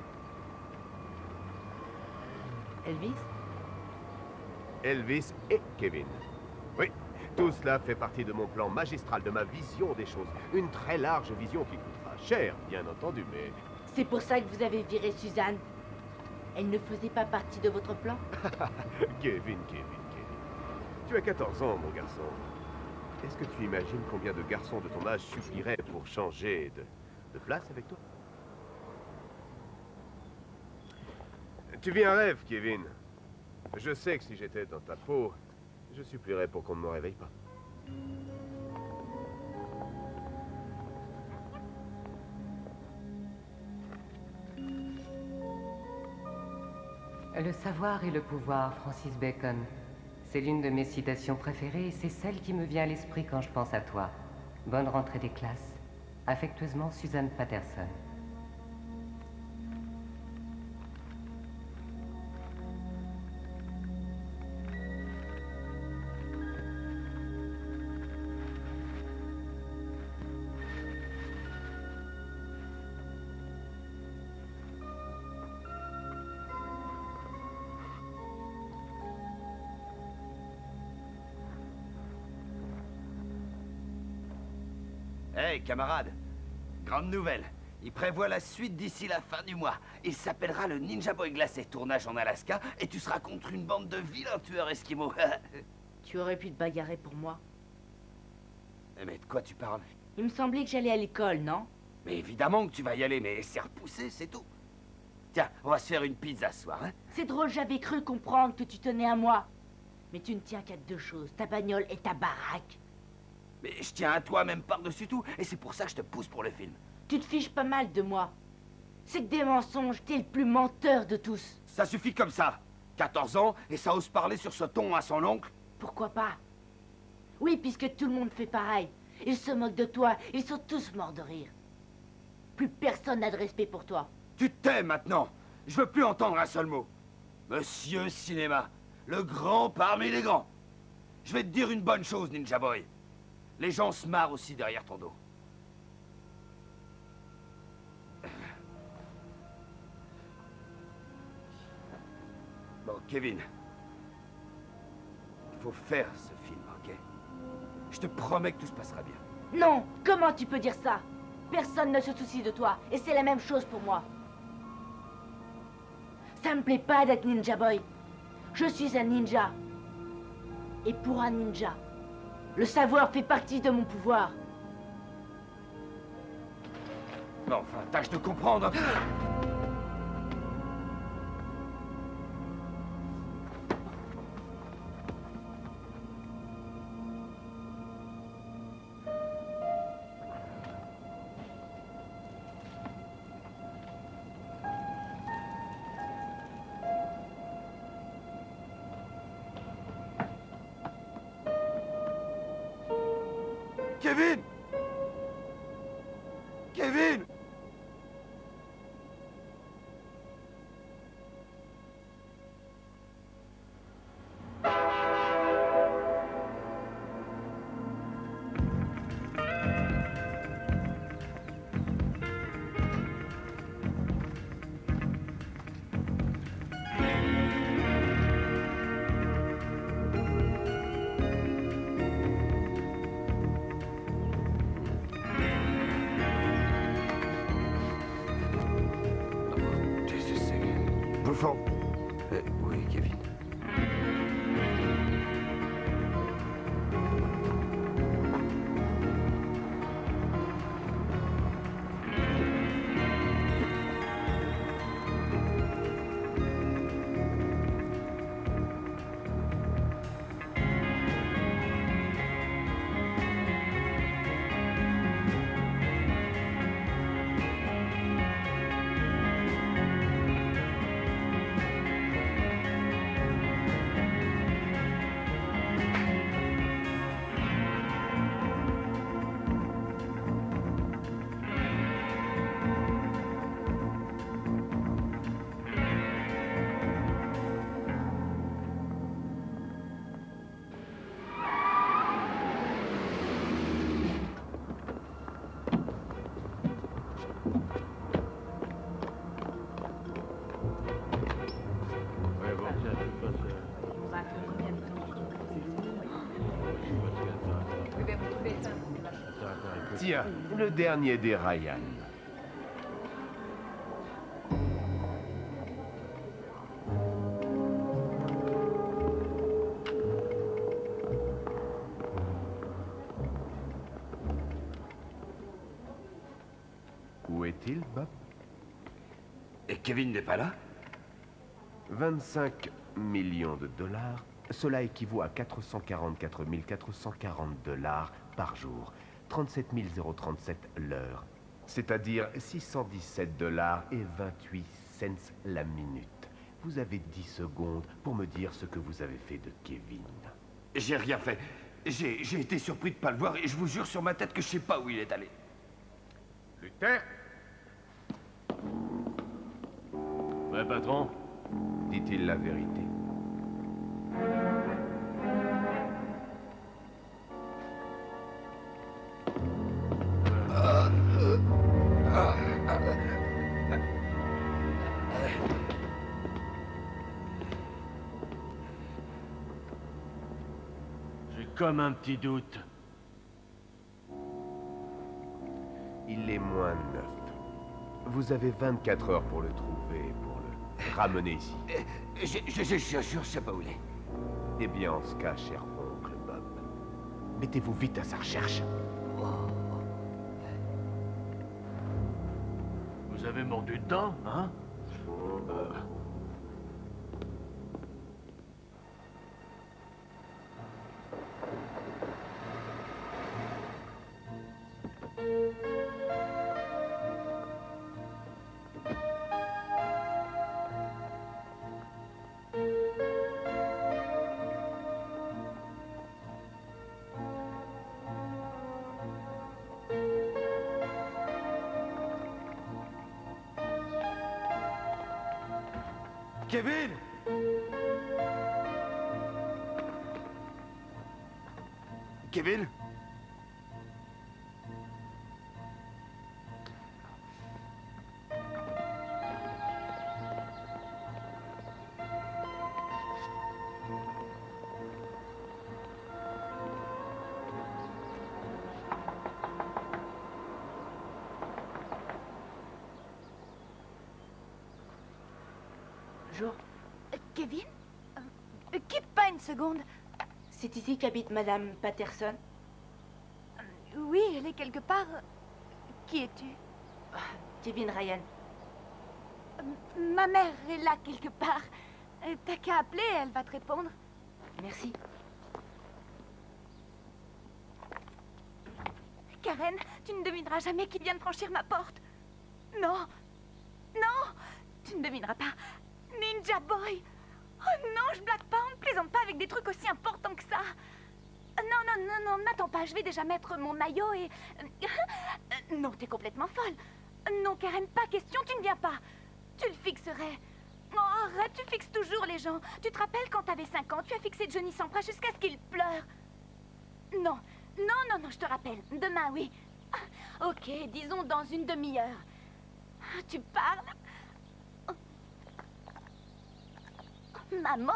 Elvis? Elvis et Kevin. Oui, tout cela fait partie de mon plan magistral, de ma vision des choses. Une très large vision qui coûtera cher, bien entendu, mais... C'est pour ça que vous avez viré Suzanne. Elle ne faisait pas partie de votre plan? Kevin, Kevin, Kevin. Tu as quatorze ans, mon garçon. Est-ce que tu imagines combien de garçons de ton âge suffiraient pour changer de, de place avec toi? Tu vis un rêve, Kevin. Je sais que si j'étais dans ta peau, je supplierais pour qu'on ne me réveille pas. Le savoir et le pouvoir, Francis Bacon. C'est l'une de mes citations préférées et c'est celle qui me vient à l'esprit quand je pense à toi. Bonne rentrée des classes. Affectueusement, Suzanne Patterson. Hey, camarade, grande nouvelle. Il prévoit la suite d'ici la fin du mois. Il s'appellera le Ninja Boy glacé. Tournage en Alaska et tu seras contre une bande de vilains tueurs esquimaux. Tu aurais pu te bagarrer pour moi. Mais de quoi tu parles? Il me semblait que j'allais à l'école, non? Mais évidemment que tu vas y aller, mais c'est repoussé, c'est tout. Tiens, on va se faire une pizza ce soir, hein? C'est drôle, j'avais cru comprendre que tu tenais à moi. Mais tu ne tiens qu'à deux choses, ta bagnole et ta baraque. Mais je tiens à toi même par-dessus tout, et c'est pour ça que je te pousse pour le film. Tu te fiches pas mal de moi. C'est que des mensonges, t'es le plus menteur de tous. Ça suffit comme ça. quatorze ans, et ça ose parler sur ce ton à son oncle? Pourquoi pas? Oui, puisque tout le monde fait pareil. Ils se moquent de toi, ils sont tous morts de rire. Plus personne n'a de respect pour toi. Tu te tais maintenant. Je veux plus entendre un seul mot. Monsieur Cinéma, le grand parmi les grands. Je vais te dire une bonne chose, Ninja Boy. Les gens se marrent aussi derrière ton dos. Bon, Kevin. Il faut faire ce film, ok? Je te promets que tout se passera bien. Non, comment tu peux dire ça? Personne ne se soucie de toi, et c'est la même chose pour moi. Ça me plaît pas d'être Ninja Boy. Je suis un ninja. Et pour un ninja, le savoir fait partie de mon pouvoir. Mais enfin, tâche de comprendre. Kevin! Kevin! Bouffon. Euh, oui, Kevin. Tiens, le dernier des Ryan. Où est-il, Bob? Et Kevin n'est pas là? vingt-cinq millions de dollars. Cela équivaut à quatre cent quarante-quatre mille quatre cent quarante dollars par jour. trente-sept mille trente-sept l'heure. C'est-à-dire six cent dix-sept dollars et vingt-huit cents la minute. Vous avez dix secondes pour me dire ce que vous avez fait de Kevin. J'ai rien fait. J'ai j'ai été surpris de pas le voir et je vous jure sur ma tête que je sais pas où il est allé. Luther? Ouais, patron? Dit-il la vérité? J'ai comme un petit doute. Il est moins neuf. Vous avez vingt-quatre heures pour le trouver, pour le ramener ici. Je, je, je, je jure, je sais pas où il est. Eh bien, en ce cas, cher oncle Bob, mettez-vous vite à sa recherche. Vous avez mordu dedans, hein? Euh... Kevin! Kevin? Bonjour. Euh, Kevin euh, Quitte pas une seconde. C'est ici qu'habite Madame Patterson. Euh, oui, elle est quelque part. Qui es-tu? Kevin Ryan. Euh, ma mère est là quelque part. Euh, T'as qu'à appeler, elle va te répondre. Merci. Karen, tu ne devineras jamais qui vient de franchir ma porte. Non, non, tu ne devineras pas. Ninja Boy. Oh non, je blague pas, on ne plaisante pas avec des trucs aussi importants que ça. Non, non, non, non, n'attends pas, je vais déjà mettre mon maillot et... Non, t'es complètement folle. Non, Karen, pas question, tu ne viens pas. Tu le fixerais. Oh, arrête, tu fixes toujours les gens. Tu te rappelles quand t'avais cinq ans, tu as fixé Johnny Sampras jusqu'à ce qu'il pleure. Non, non, non, non, je te rappelle. Demain, oui. Ah, ok, disons dans une demi-heure. Ah, tu parles? Maman!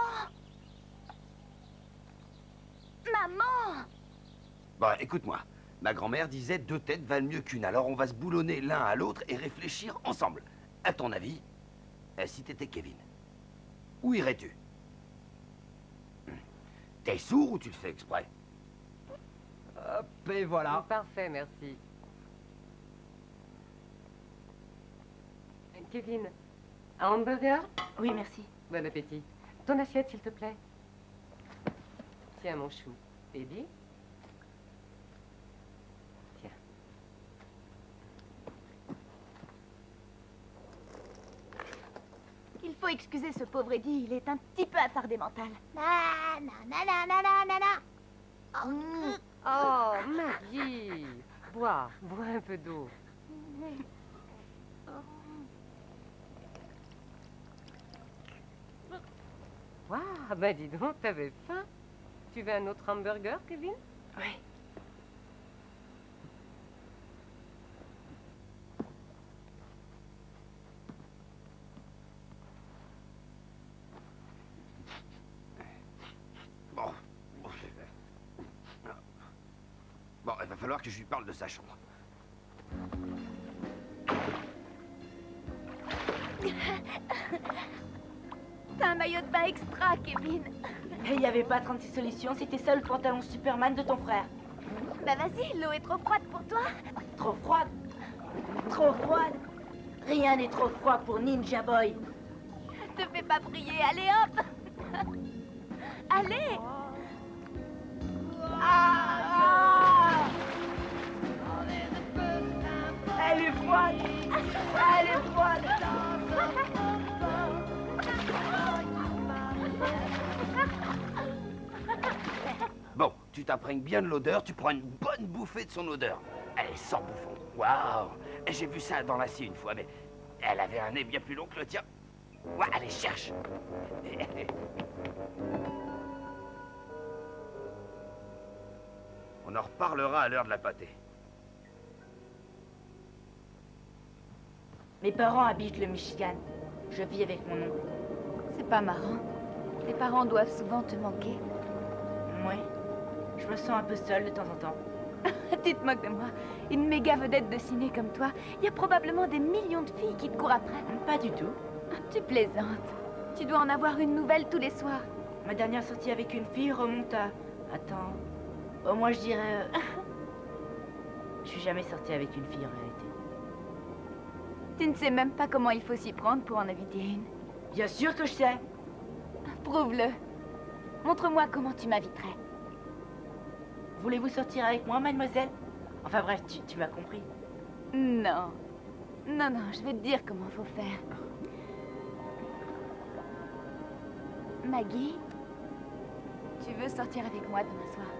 Maman! Bon, écoute-moi. Ma grand-mère disait deux têtes valent mieux qu'une. Alors on va se boulonner l'un à l'autre et réfléchir ensemble. À ton avis, euh, si t'étais Kevin, où irais-tu? T'es sourd ou tu le fais exprès? Hop, et voilà. Parfait, merci. Kevin, un hamburger? Oui, merci. Bon appétit. Ton assiette, s'il te plaît. Tiens, mon chou. Baby. Tiens. Il faut excuser ce pauvre Eddie, il est un petit peu attardé mental. Na, na, na, na, na, na, na, na. Oh, oh, Maggie. Bois, bois un peu d'eau. Waouh, ben dis donc, t'avais faim. Tu veux un autre hamburger, Kevin? Oui. Bon. Bon, il va falloir que je lui parle de sa chambre. T'as un maillot de bain extra, Kevin. Et il n'y avait pas trente-six solutions, c'était ça le pantalon Superman de ton frère. Bah vas-y, l'eau est trop froide pour toi. Trop froide? Trop froide? Rien n'est trop froid pour Ninja Boy. Te fais pas prier, allez hop. Allez. Ah! Elle est froide. Elle est froide. Bon, tu t'imprègnes bien de l'odeur, tu prends une bonne bouffée de son odeur. Elle est sans bouffon. Waouh! J'ai vu ça dans l'acier une fois, mais elle avait un nez bien plus long que le tien. Ouais, allez, cherche. On en reparlera à l'heure de la pâtée. Mes parents habitent le Michigan. Je vis avec mon oncle. C'est pas marrant. Tes parents doivent souvent te manquer. Oui. Je me sens un peu seule de temps en temps. Tu te moques de moi. Une méga vedette de ciné comme toi, il y a probablement des millions de filles qui te courent après. Pas du tout. Tu plaisantes. Tu dois en avoir une nouvelle tous les soirs. Ma dernière sortie avec une fille remonte à... Attends... Au moins je dirais... euh, Je suis jamais sortie avec une fille en réalité. Tu ne sais même pas comment il faut s'y prendre pour en inviter une. Bien sûr que je sais. Prouve-le. Montre-moi comment tu m'inviterais. Voulez-vous sortir avec moi, mademoiselle? Enfin bref, tu, tu m'as compris. Non. Non, non, je vais te dire comment faut faire. Maggie, tu veux sortir avec moi demain soir?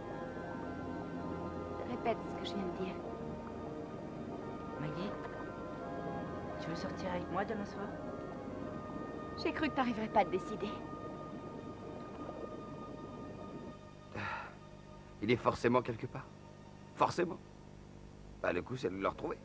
Répète ce que je viens de dire. Maggie, tu veux sortir avec moi demain soir? J'ai cru que t'arriverais pas à te décider. Il est forcément quelque part. Forcément. Bah, le coup, c'est de le retrouver.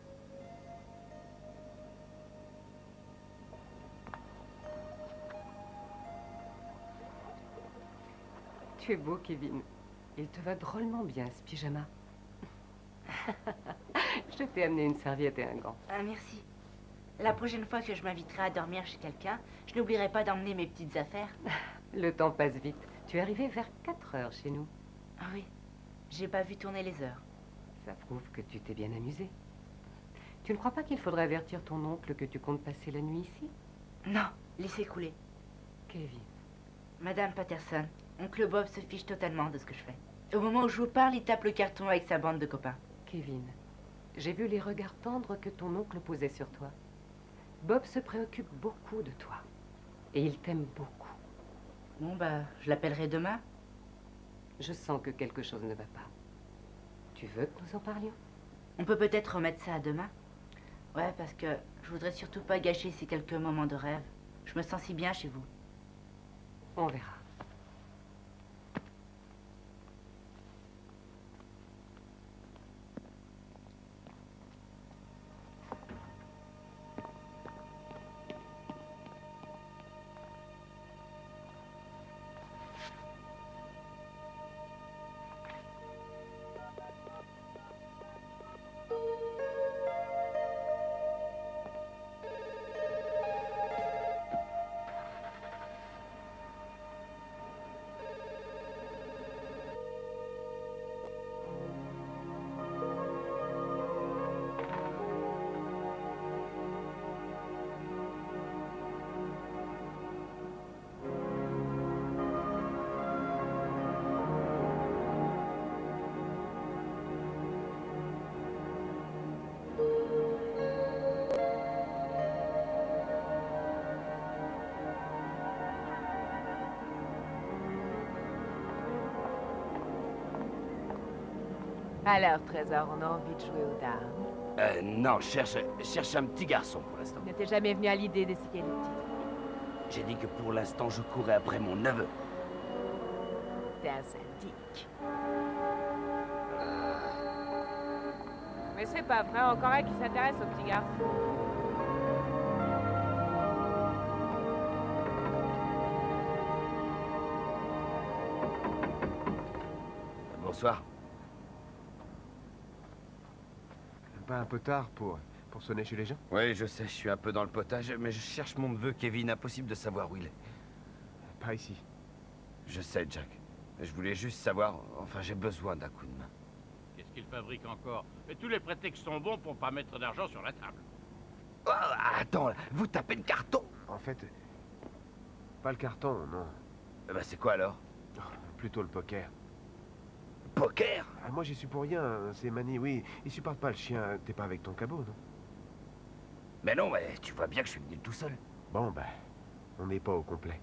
Tu es beau, Kevin. Il te va drôlement bien, ce pyjama. Je t'ai amené une serviette et un gant. Ah, merci. La prochaine fois que je m'inviterai à dormir chez quelqu'un, je n'oublierai pas d'emmener mes petites affaires. Le temps passe vite. Tu es arrivé vers quatre heures chez nous. Ah oui, j'ai pas vu tourner les heures. Ça prouve que tu t'es bien amusé. Tu ne crois pas qu'il faudrait avertir ton oncle que tu comptes passer la nuit ici? Non, laissez couler. Kevin. Madame Patterson, oncle Bob se fiche totalement de ce que je fais. Au moment où je vous parle, il tape le carton avec sa bande de copains. Kevin, j'ai vu les regards tendres que ton oncle posait sur toi. Bob se préoccupe beaucoup de toi. Et il t'aime beaucoup. Bon, bah, je l'appellerai demain. Je sens que quelque chose ne va pas. Tu veux que nous en parlions? On peut peut-être remettre ça à demain. Ouais, parce que je voudrais surtout pas gâcher ces quelques moments de rêve. Je me sens si bien chez vous. On verra. Alors, Trésor, on a envie de jouer aux dames. Euh, non, je cherche, je cherche un petit garçon pour l'instant. Tu n'étais jamais venu à l'idée d'essayer les petites. J'ai dit que pour l'instant, je courais après mon neveu. T'es un sadique. Mais c'est pas vrai, encore un qui s'intéresse aux petits garçons. Bonsoir. Pas un peu tard pour, pour sonner chez les gens? Oui, je sais, je suis un peu dans le potage, mais je cherche mon neveu Kevin. Impossible de savoir où il est. Pas ici. Je sais, Jack. Je voulais juste savoir... Enfin, j'ai besoin d'un coup de main. Qu'est-ce qu'il fabrique encore? Mais tous les prétextes sont bons pour pas mettre d'argent sur la table. Oh, attends, vous tapez le carton? En fait, pas le carton, non. Eh ben, c'est quoi alors? Oh, plutôt le poker. Poker? Ah, moi, j'y suis pour rien. C'est Manny, oui. Il supporte pas le chien. T'es pas avec ton cabot, non? Mais non, mais tu vois bien que je suis venu tout seul. Bon, ben, on n'est pas au complet.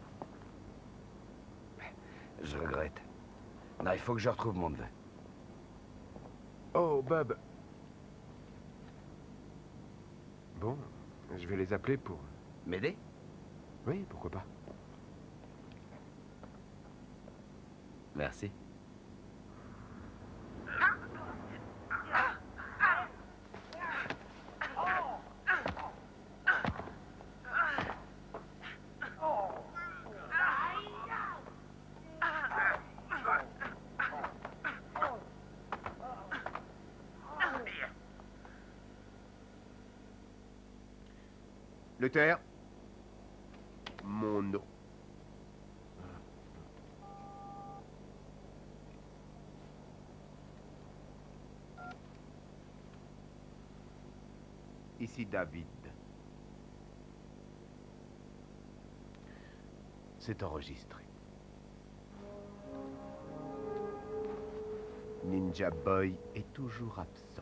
Je regrette. Non, il faut que je retrouve mon neveu. Oh, Bob. Bon, je vais les appeler pour... M'aider? Oui, pourquoi pas. Merci. Luther. Mon eau. Ici David. C'est enregistré. Ninja Boy est toujours absent.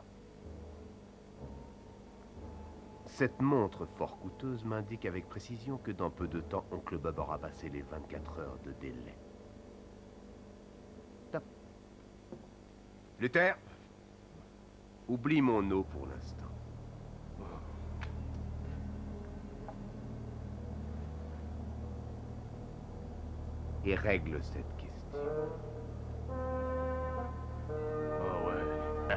Cette montre fort coûteuse m'indique avec précision que dans peu de temps, Oncle Bob aura passé les vingt-quatre heures de délai. Top. Luther, oublie mon eau pour l'instant. Et règle cette question. Oh ouais.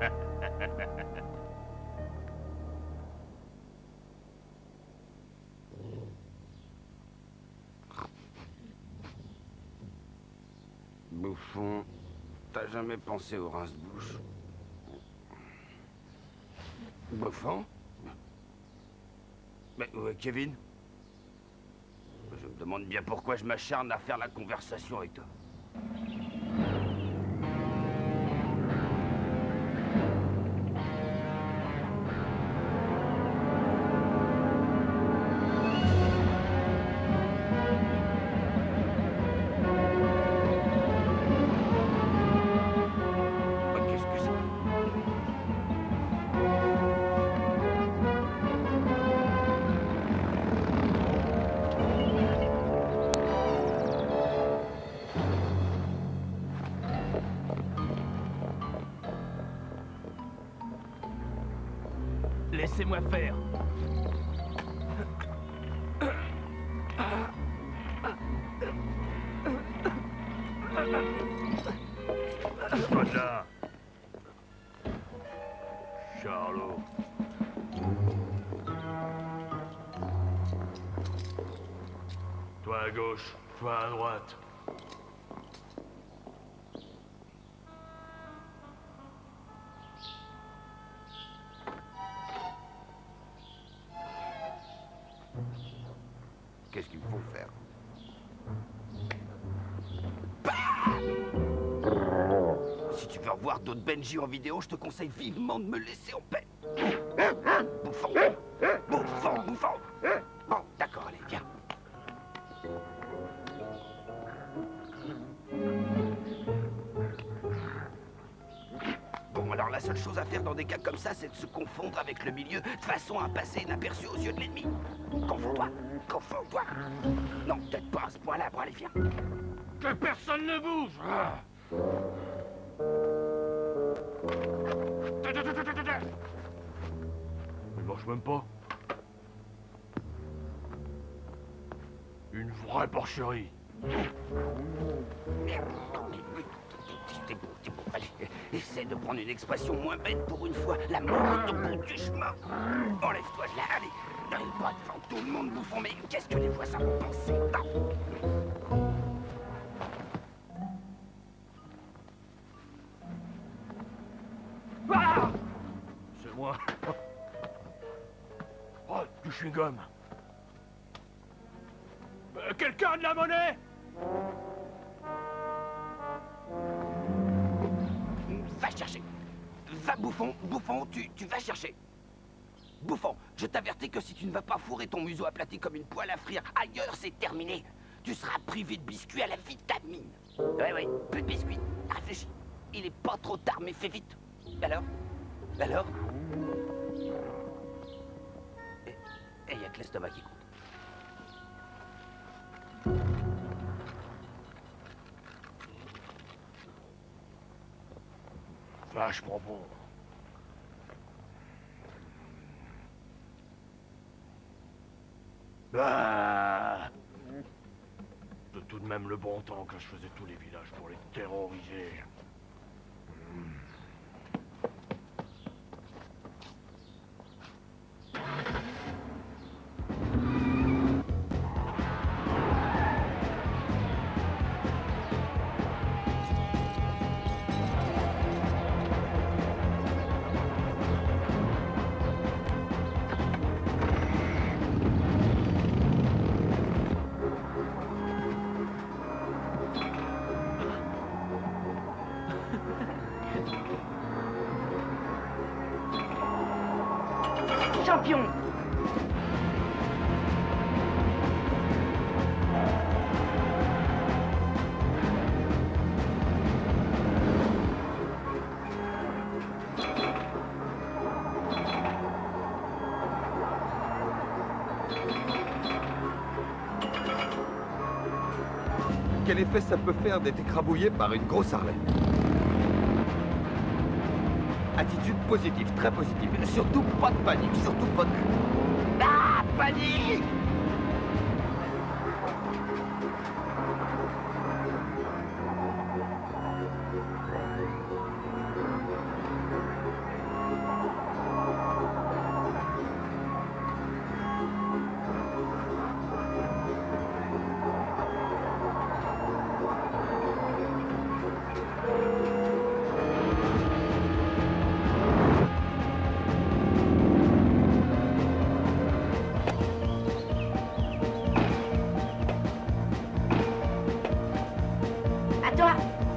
Bouffon, t'as jamais pensé au rince-bouche? Bouffon? Mais où est Kevin? Je me demande bien pourquoi je m'acharne à faire la conversation avec toi. Laissez-moi faire. Pas de là. Charlot. Toi à gauche, toi à droite. Qu'est-ce qu'il faut faire? Si tu veux revoir d'autres Benji en vidéo, je te conseille vivement de me laisser en paix. Bouffon! Bouffon, bouffon! Bon, d'accord, allez, viens. Bon, alors la seule chose à faire dans des cas comme ça, c'est de se confondre avec le milieu de façon à passer inaperçu aux yeux de l'ennemi. Confonds-toi! Confonds-toi! Non, peut-être pas à ce point-là, bon, allez, viens. Que personne ne bouge! Ah. Il marche même pas. Une vraie porcherie. Merde, c'est bon, c'est bon, allez. Essaie de prendre une expression moins bête pour une fois. La mort est au bout du chemin. Enlève-toi de là, allez. N'arrive pas devant tout le monde, bouffon, mais qu'est-ce que les voisins vont penser? Ah, c'est moi. Oh, du chewing-gum. Euh, Quelqu'un a de la monnaie? Va chercher. Va, bouffon, bouffon, tu, tu vas chercher. Bouffon, je t'avertis que si tu ne vas pas fourrer ton museau aplati comme une poêle à frire ailleurs, c'est terminé. Tu seras privé de biscuits à la vitamine. Oui, oui, plus de biscuits. Réfléchis. Il est pas trop tard, mais fais vite. Alors? Alors? Et il n'y a que l'estomac qui compte. Vachement bon. Ah, de tout de même le bon temps que je faisais tous les villages pour les terroriser. Champion! Quel effet ça peut faire d'être écrabouillé par une grosse Harley? Attitude positive, très positive. Surtout pas de panique, surtout pas de... Ah, panique! toi.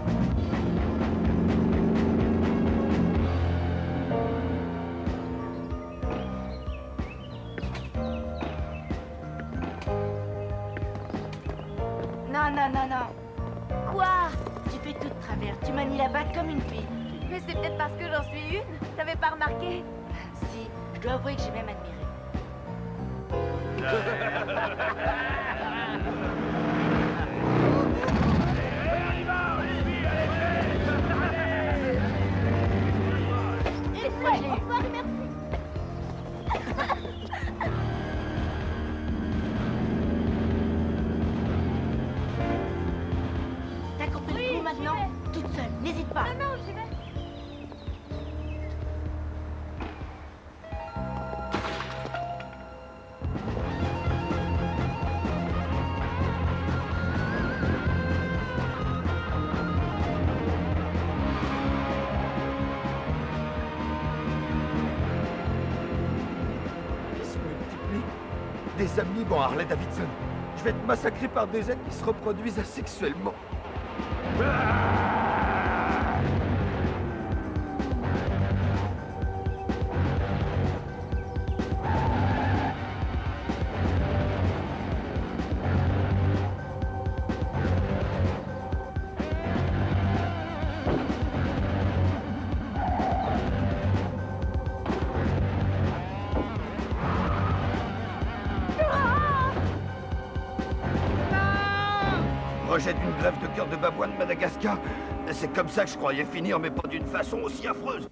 Non, non, non, non. Quoi? Tu fais tout de travers. Tu manies la batte comme une fille. Mais c'est peut-être parce que j'en suis une. T'avais pas remarqué? Si, je dois avouer que j'ai même admiré. Cette fois, je l'ai eu. Merci. T'as compris le coup maintenant? Toute seule, n'hésite pas. Non, non, j'y vais. Des amis, bon, Harley Davidson. Je vais être massacré par des êtres qui se reproduisent asexuellement. Projet d'une grève de cœur de babouin de Madagascar. C'est comme ça que je croyais finir, mais pas d'une façon aussi affreuse.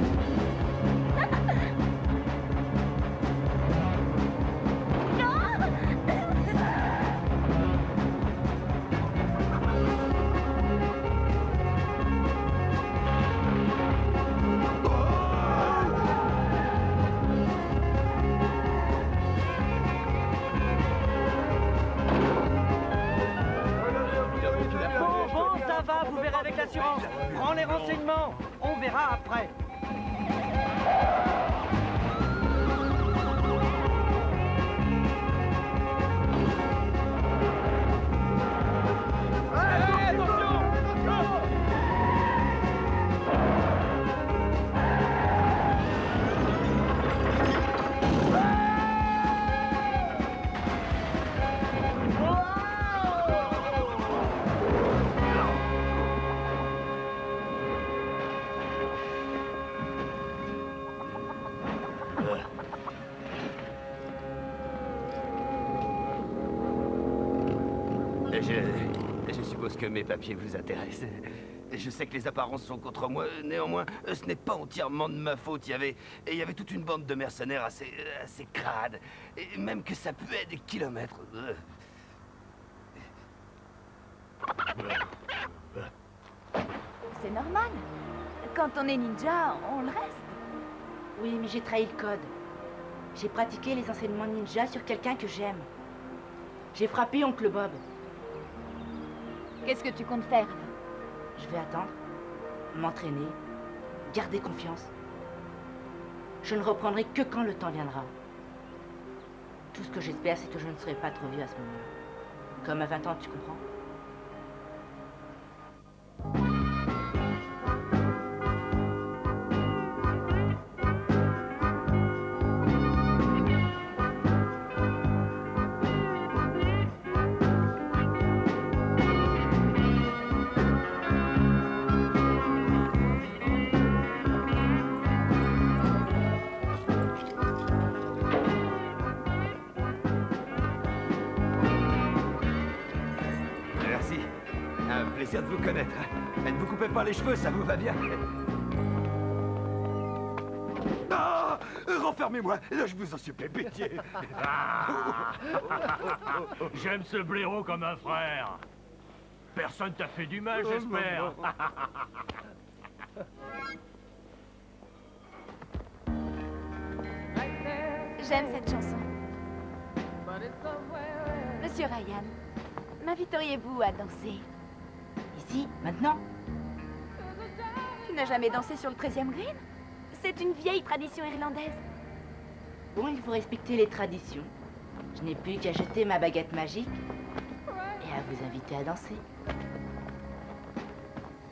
Bon, ça va, vous verrez avec l'assurance. Prends les renseignements. On verra après. Je, je suppose que mes papiers vous intéressent. Je sais que les apparences sont contre moi, néanmoins, ce n'est pas entièrement de ma faute. Il y avait, et il y avait toute une bande de mercenaires assez, assez crades, et même que ça puait des kilomètres. C'est normal. Quand on est ninja, on le reste. Oui, mais j'ai trahi le code. J'ai pratiqué les enseignements ninja sur quelqu'un que j'aime. J'ai frappé Oncle Bob. Qu'est-ce que tu comptes faire? Je vais attendre, m'entraîner, garder confiance. Je ne reprendrai que quand le temps viendra. Tout ce que j'espère, c'est que je ne serai pas trop vieux à ce moment-là. Comme à vingt ans, tu comprends? Merci. Un plaisir de vous connaître. Ne vous coupez pas les cheveux, ça vous va bien. Ah, renfermez-moi, là je vous en supplie, pitié. Ah. J'aime ce blaireau comme un frère. Personne t'a fait du mal, j'espère. J'aime cette chanson. Monsieur Ryan, m'inviteriez-vous à danser? Ici, maintenant? Tu n'as jamais dansé sur le treizième green? C'est une vieille tradition irlandaise. Bon, il faut respecter les traditions. Je n'ai plus qu'à jeter ma baguette magique et à vous inviter à danser.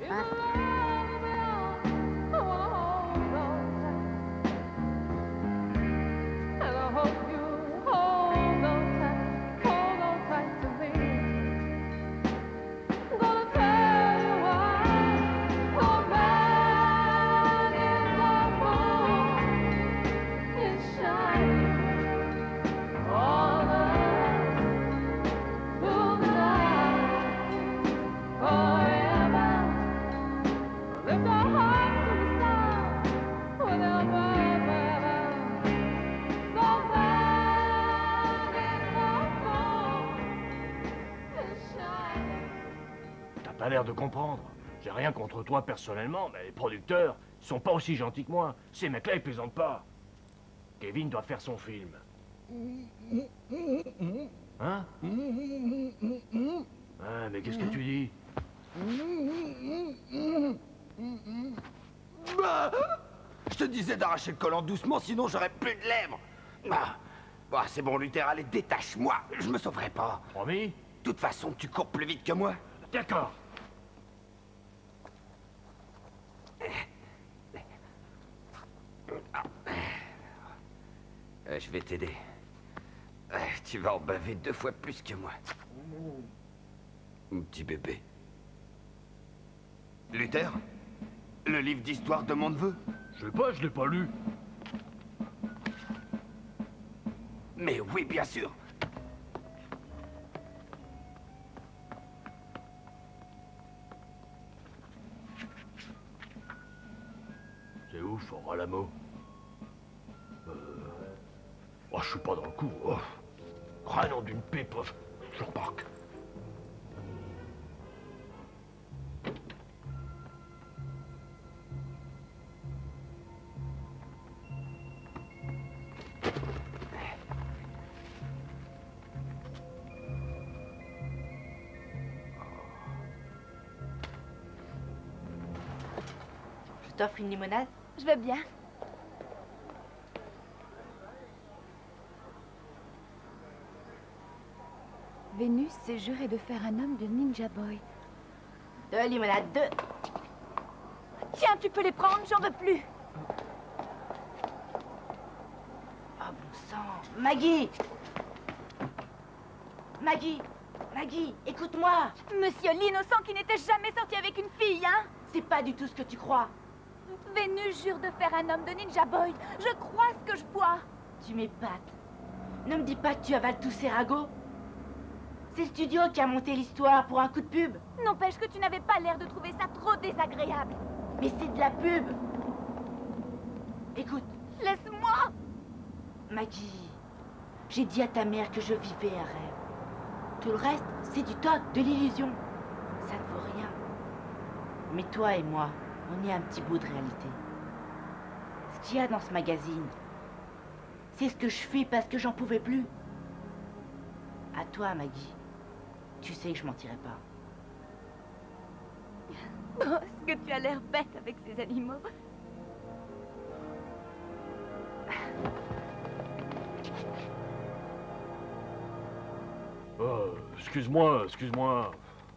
T'as pas l'air de comprendre. J'ai rien contre toi personnellement, mais les producteurs, ils sont pas aussi gentils que moi. Ces mecs-là, ils plaisantent pas. Kevin doit faire son film. Hein? Ah, mais qu'est-ce que tu dis? Bah, je te disais d'arracher le collant doucement, sinon j'aurais plus de lèvres. Bah, bah c'est bon, Luther, allez, détache-moi. Je me sauverai pas. Promis? De toute façon, tu cours plus vite que moi. D'accord. Euh, je vais t'aider. Euh, tu vas en baver deux fois plus que moi. Mon petit bébé. Luther, le livre d'histoire de mon neveu? Je sais pas, je l'ai pas lu. Mais oui, bien sûr. C'est où, Fort Alamo? Euh... Oh, je suis pas dans le coup. Oh. Rien nom d'une pipe. Je remarque. Je t'offre une limonade? Je veux bien. Vénus s'est juré de faire un homme de Ninja Boy. Deux limonades, deux. Tiens, tu peux les prendre, j'en veux plus. Oh bon sang. Maggie! Maggie! Maggie, écoute-moi! Monsieur l'innocent qui n'était jamais sorti avec une fille, hein? C'est pas du tout ce que tu crois. Vénus jure de faire un homme de Ninja Boy. Je crois ce que je vois. Tu m'épates. Ne me dis pas que tu avales tous ces ragots. C'est le studio qui a monté l'histoire pour un coup de pub. N'empêche que tu n'avais pas l'air de trouver ça trop désagréable. Mais c'est de la pub. Écoute. Laisse-moi. Maggie, j'ai dit à ta mère que je vivais un rêve. Tout le reste, c'est du toc, de l'illusion. Ça ne vaut rien. Mais toi et moi, on est un petit bout de réalité. Ce qu'il y a dans ce magazine, c'est ce que je fais parce que j'en pouvais plus. À toi, Maggie. Tu sais que je mentirai pas. Oh, est-ce que tu as l'air bête avec ces animaux? Oh, excuse-moi, excuse-moi.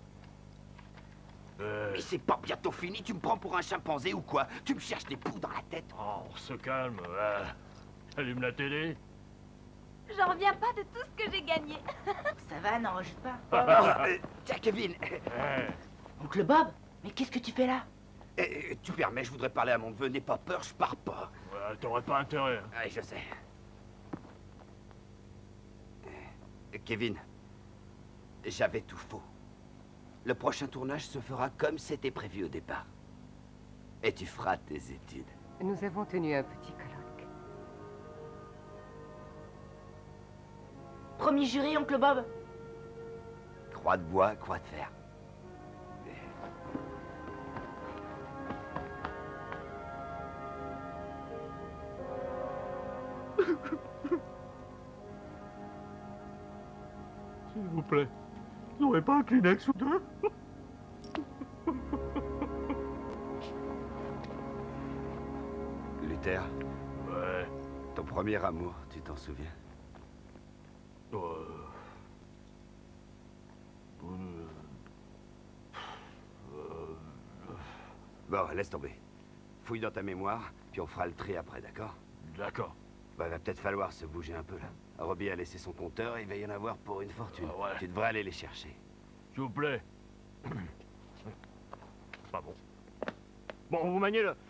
Euh... Mais c'est pas bientôt fini, tu me prends pour un chimpanzé ou quoi? Tu me cherches des poux dans la tête? Oh, on se calme. Euh... Allume la télé. J'en reviens pas de tout ce que j'ai gagné. Ça va, n'enregistre pas. Oh, euh, tiens, Kevin. Hey. Oncle Bob, mais qu'est-ce que tu fais là? Eh, tu permets, je voudrais parler à mon neveu. N'aie pas peur, je pars pas. Ouais, t'aurais pas intérêt. Oui, je sais. Kevin, j'avais tout faux. Le prochain tournage se fera comme c'était prévu au départ. Et tu feras tes études. Nous avons tenu un petit colloque. Premier jury, oncle Bob. Croix de bois, croix de fer. S'il vous plaît, vous n'aurez pas un Kleenex ou deux? Luther. Ouais. Ton premier amour, tu t'en souviens? Euh... Euh... Bon, laisse tomber. Fouille dans ta mémoire, puis on fera le tri après, d'accord? D'accord. Bah, va peut-être falloir se bouger un peu, là. Robbie a laissé son compteur, il va y en avoir pour une fortune. Ah ouais. Tu devrais aller les chercher. S'il vous plaît. Pas bon. Bon, vous maniez là.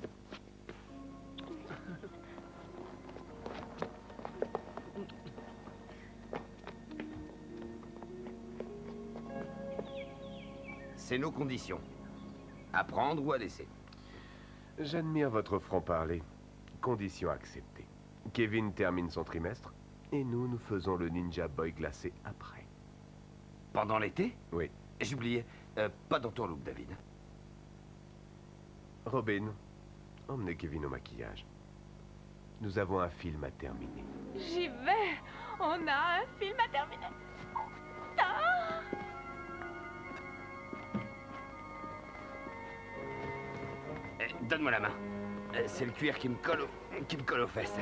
C'est nos conditions. À prendre ou à laisser. J'admire votre franc-parler. Condition acceptée. Kevin termine son trimestre, et nous, nous faisons le Ninja Boy glacé après. Pendant l'été? Oui. J'oubliais. Euh, pas dans ton look, David. Robin, emmenez Kevin au maquillage. Nous avons un film à terminer. J'y vais. On a un film à terminer. Ah! Eh, donne-moi la main. Euh, C'est le cuir qui me colle au... qui me colle aux fesses.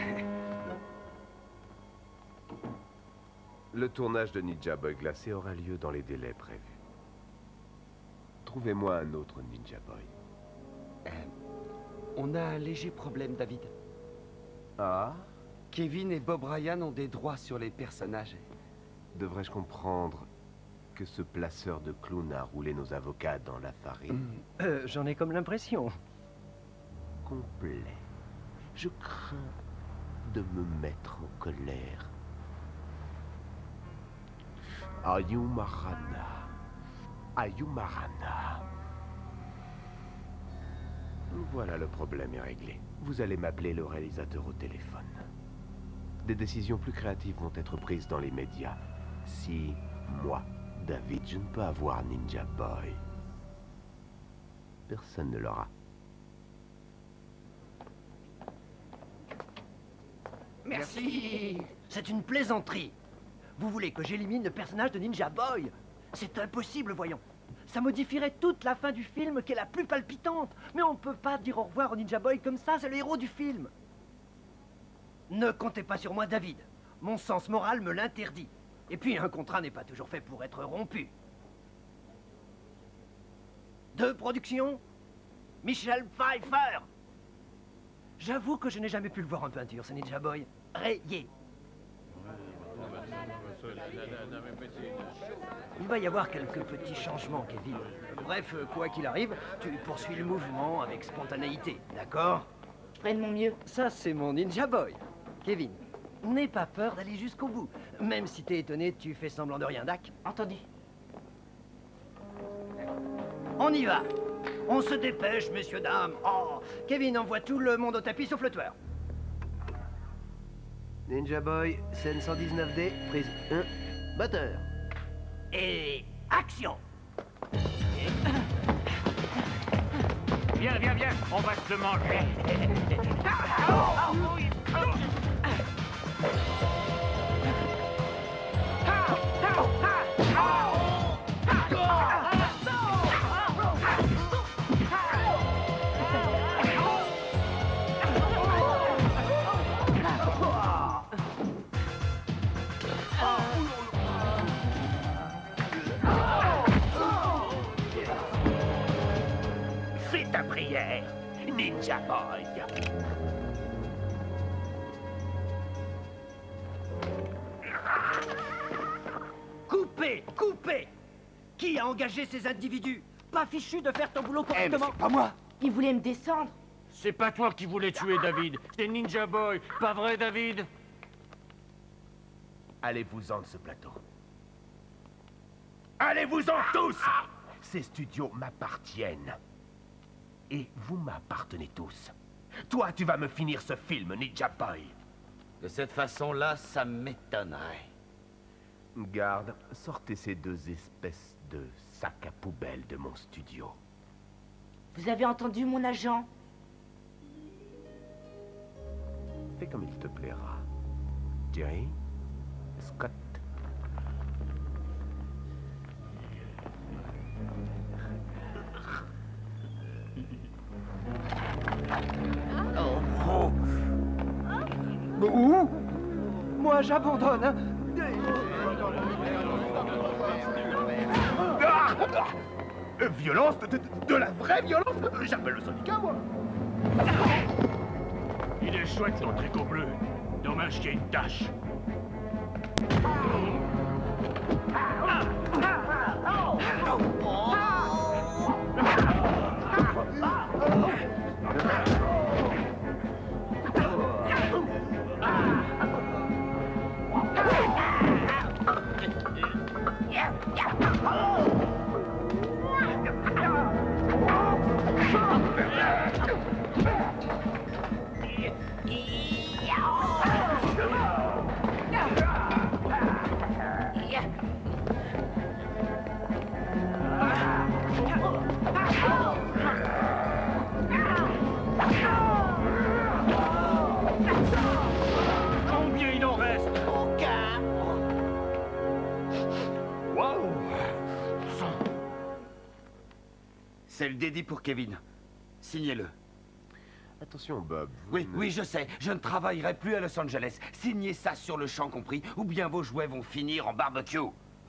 Le tournage de Ninja Boy glacé aura lieu dans les délais prévus. Trouvez-moi un autre Ninja Boy. Euh, on a un léger problème, David. Ah? Kevin et Bob Ryan ont des droits sur les personnages. Devrais-je comprendre que ce placeur de clowns a roulé nos avocats dans la farine? Euh, j'en ai comme l'impression. Complet. Je crains de me mettre en colère. Ayumarana. Ayumarana. Voilà, le problème est réglé. Vous allez m'appeler le réalisateur au téléphone. Des décisions plus créatives vont être prises dans les médias. Si, moi, David, je ne peux avoir Ninja Boy, personne ne l'aura. Merci. C'est une plaisanterie. Vous voulez que j'élimine le personnage de Ninja Boy? C'est impossible, voyons. Ça modifierait toute la fin du film qui est la plus palpitante. Mais on ne peut pas dire au revoir au Ninja Boy comme ça, c'est le héros du film. Ne comptez pas sur moi, David. Mon sens moral me l'interdit. Et puis, un contrat n'est pas toujours fait pour être rompu. De production, Michel Pfeiffer. J'avoue que je n'ai jamais pu le voir en peinture, ce Ninja Boy. Rayé. Il va y avoir quelques petits changements, Kevin. Bref, quoi qu'il arrive, tu poursuis le mouvement avec spontanéité, d'accord? Je ferai de mon mieux. Ça, c'est mon Ninja Boy. Kevin, n'aie pas peur d'aller jusqu'au bout. Même si t'es étonné, tu fais semblant de rien, Dak. Entendu. On y va. On se dépêche, messieurs, dames. Oh, Kevin envoie tout le monde au tapis sauf le tueur. Ninja Boy, scène cent dix-neuf D, prise un, moteur. Et action. Viens, viens, viens, on va se le manger. Fais ta prière, Ninja Boy. Coupez, coupez. Qui a engagé ces individus? Pas fichu de faire ton boulot Eh, mais correctement. c'est pas moi. Il voulait me descendre. C'est pas toi qui voulais tuer David, c'est Ninja Boy, pas vrai David? Allez-vous-en de ce plateau. Allez-vous-en tous! Ces studios m'appartiennent. Et vous m'appartenez tous. Toi, tu vas me finir ce film, Ninja Boy. De cette façon-là, ça m'étonnerait. Garde, sortez ces deux espèces de sacs à poubelle de mon studio. Vous avez entendu, mon agent? Fais comme il te plaira. Jerry, Scott. Oh. Où? Moi, j'abandonne. Hein. Euh, violence, de, de, de la vraie violence. Euh, J'appelle le syndicat, moi. Il est chouette ton tricot bleu. Dommage qu'il y ait une tache. Combien il en reste? Aucun. Waouh! C'est le dédit pour Kevin. Signez-le. Attention, Bob. Oui, oui, je sais. Je ne travaillerai plus à Los Angeles. Signez ça sur le champ compris, ou bien vos jouets vont finir en barbecue.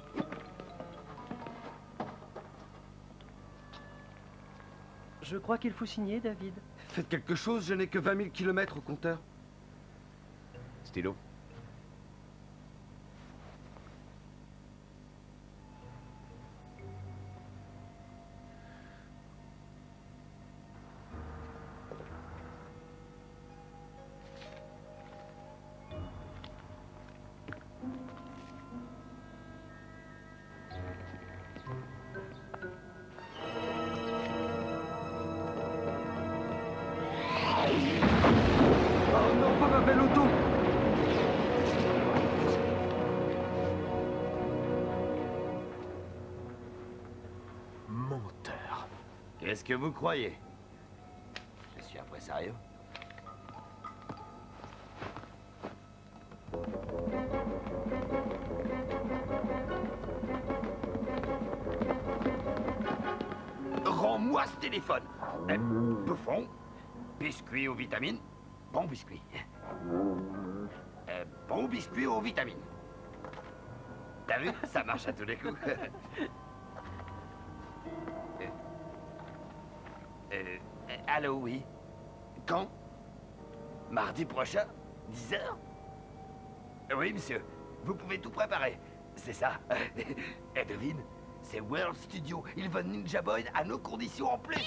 Je crois qu'il faut signer, David. Faites quelque chose, je n'ai que vingt mille kilomètres au compteur. Stylo. Oh non, pas ma belle auto! Menteur. Qu'est-ce que vous croyez? Je suis impresario. Rends-moi ce téléphone. Euh, bouffon. Biscuit aux vitamines. Bon biscuit. Euh, bon biscuit aux vitamines. T'as vu? Ça marche à tous les coups. euh, euh, allô, oui. Quand? Mardi prochain? dix heures? Oui, monsieur. Vous pouvez tout préparer. C'est ça. Et devine, c'est World Studio. Ils veulent Ninja Boy à nos conditions en plus.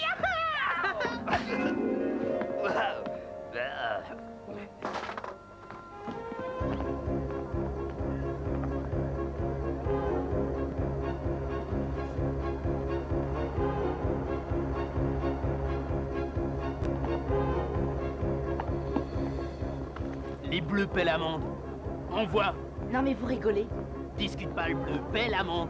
Les bleus paient l'amende. On voit. Non mais vous rigolez. Discute pas, le bleu paie l'amende.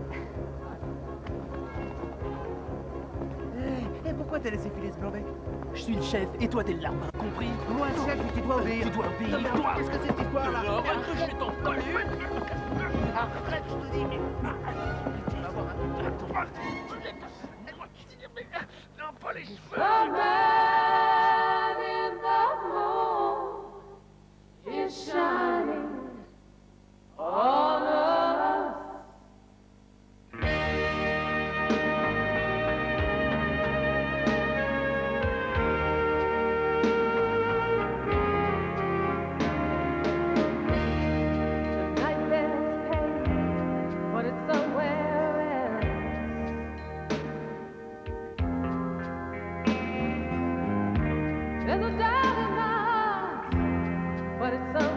Et pourquoi t'as laissé filer ce blanc-bec? Je suis le chef et toi t'es le larbin, compris? Moi, le chef, tu dois obéir. Tu dois obéir. Non, mais Toi. qu'est-ce que c'est cette histoire-là? Arrête que je vais t'empaler. Arrête, je te dis, mais... Tu vas voir un... Non, pas les cheveux. The man in the moon is shining on us. Tonight there's pain, but it's somewhere else. There's a doubt in my heart, but it's somewhere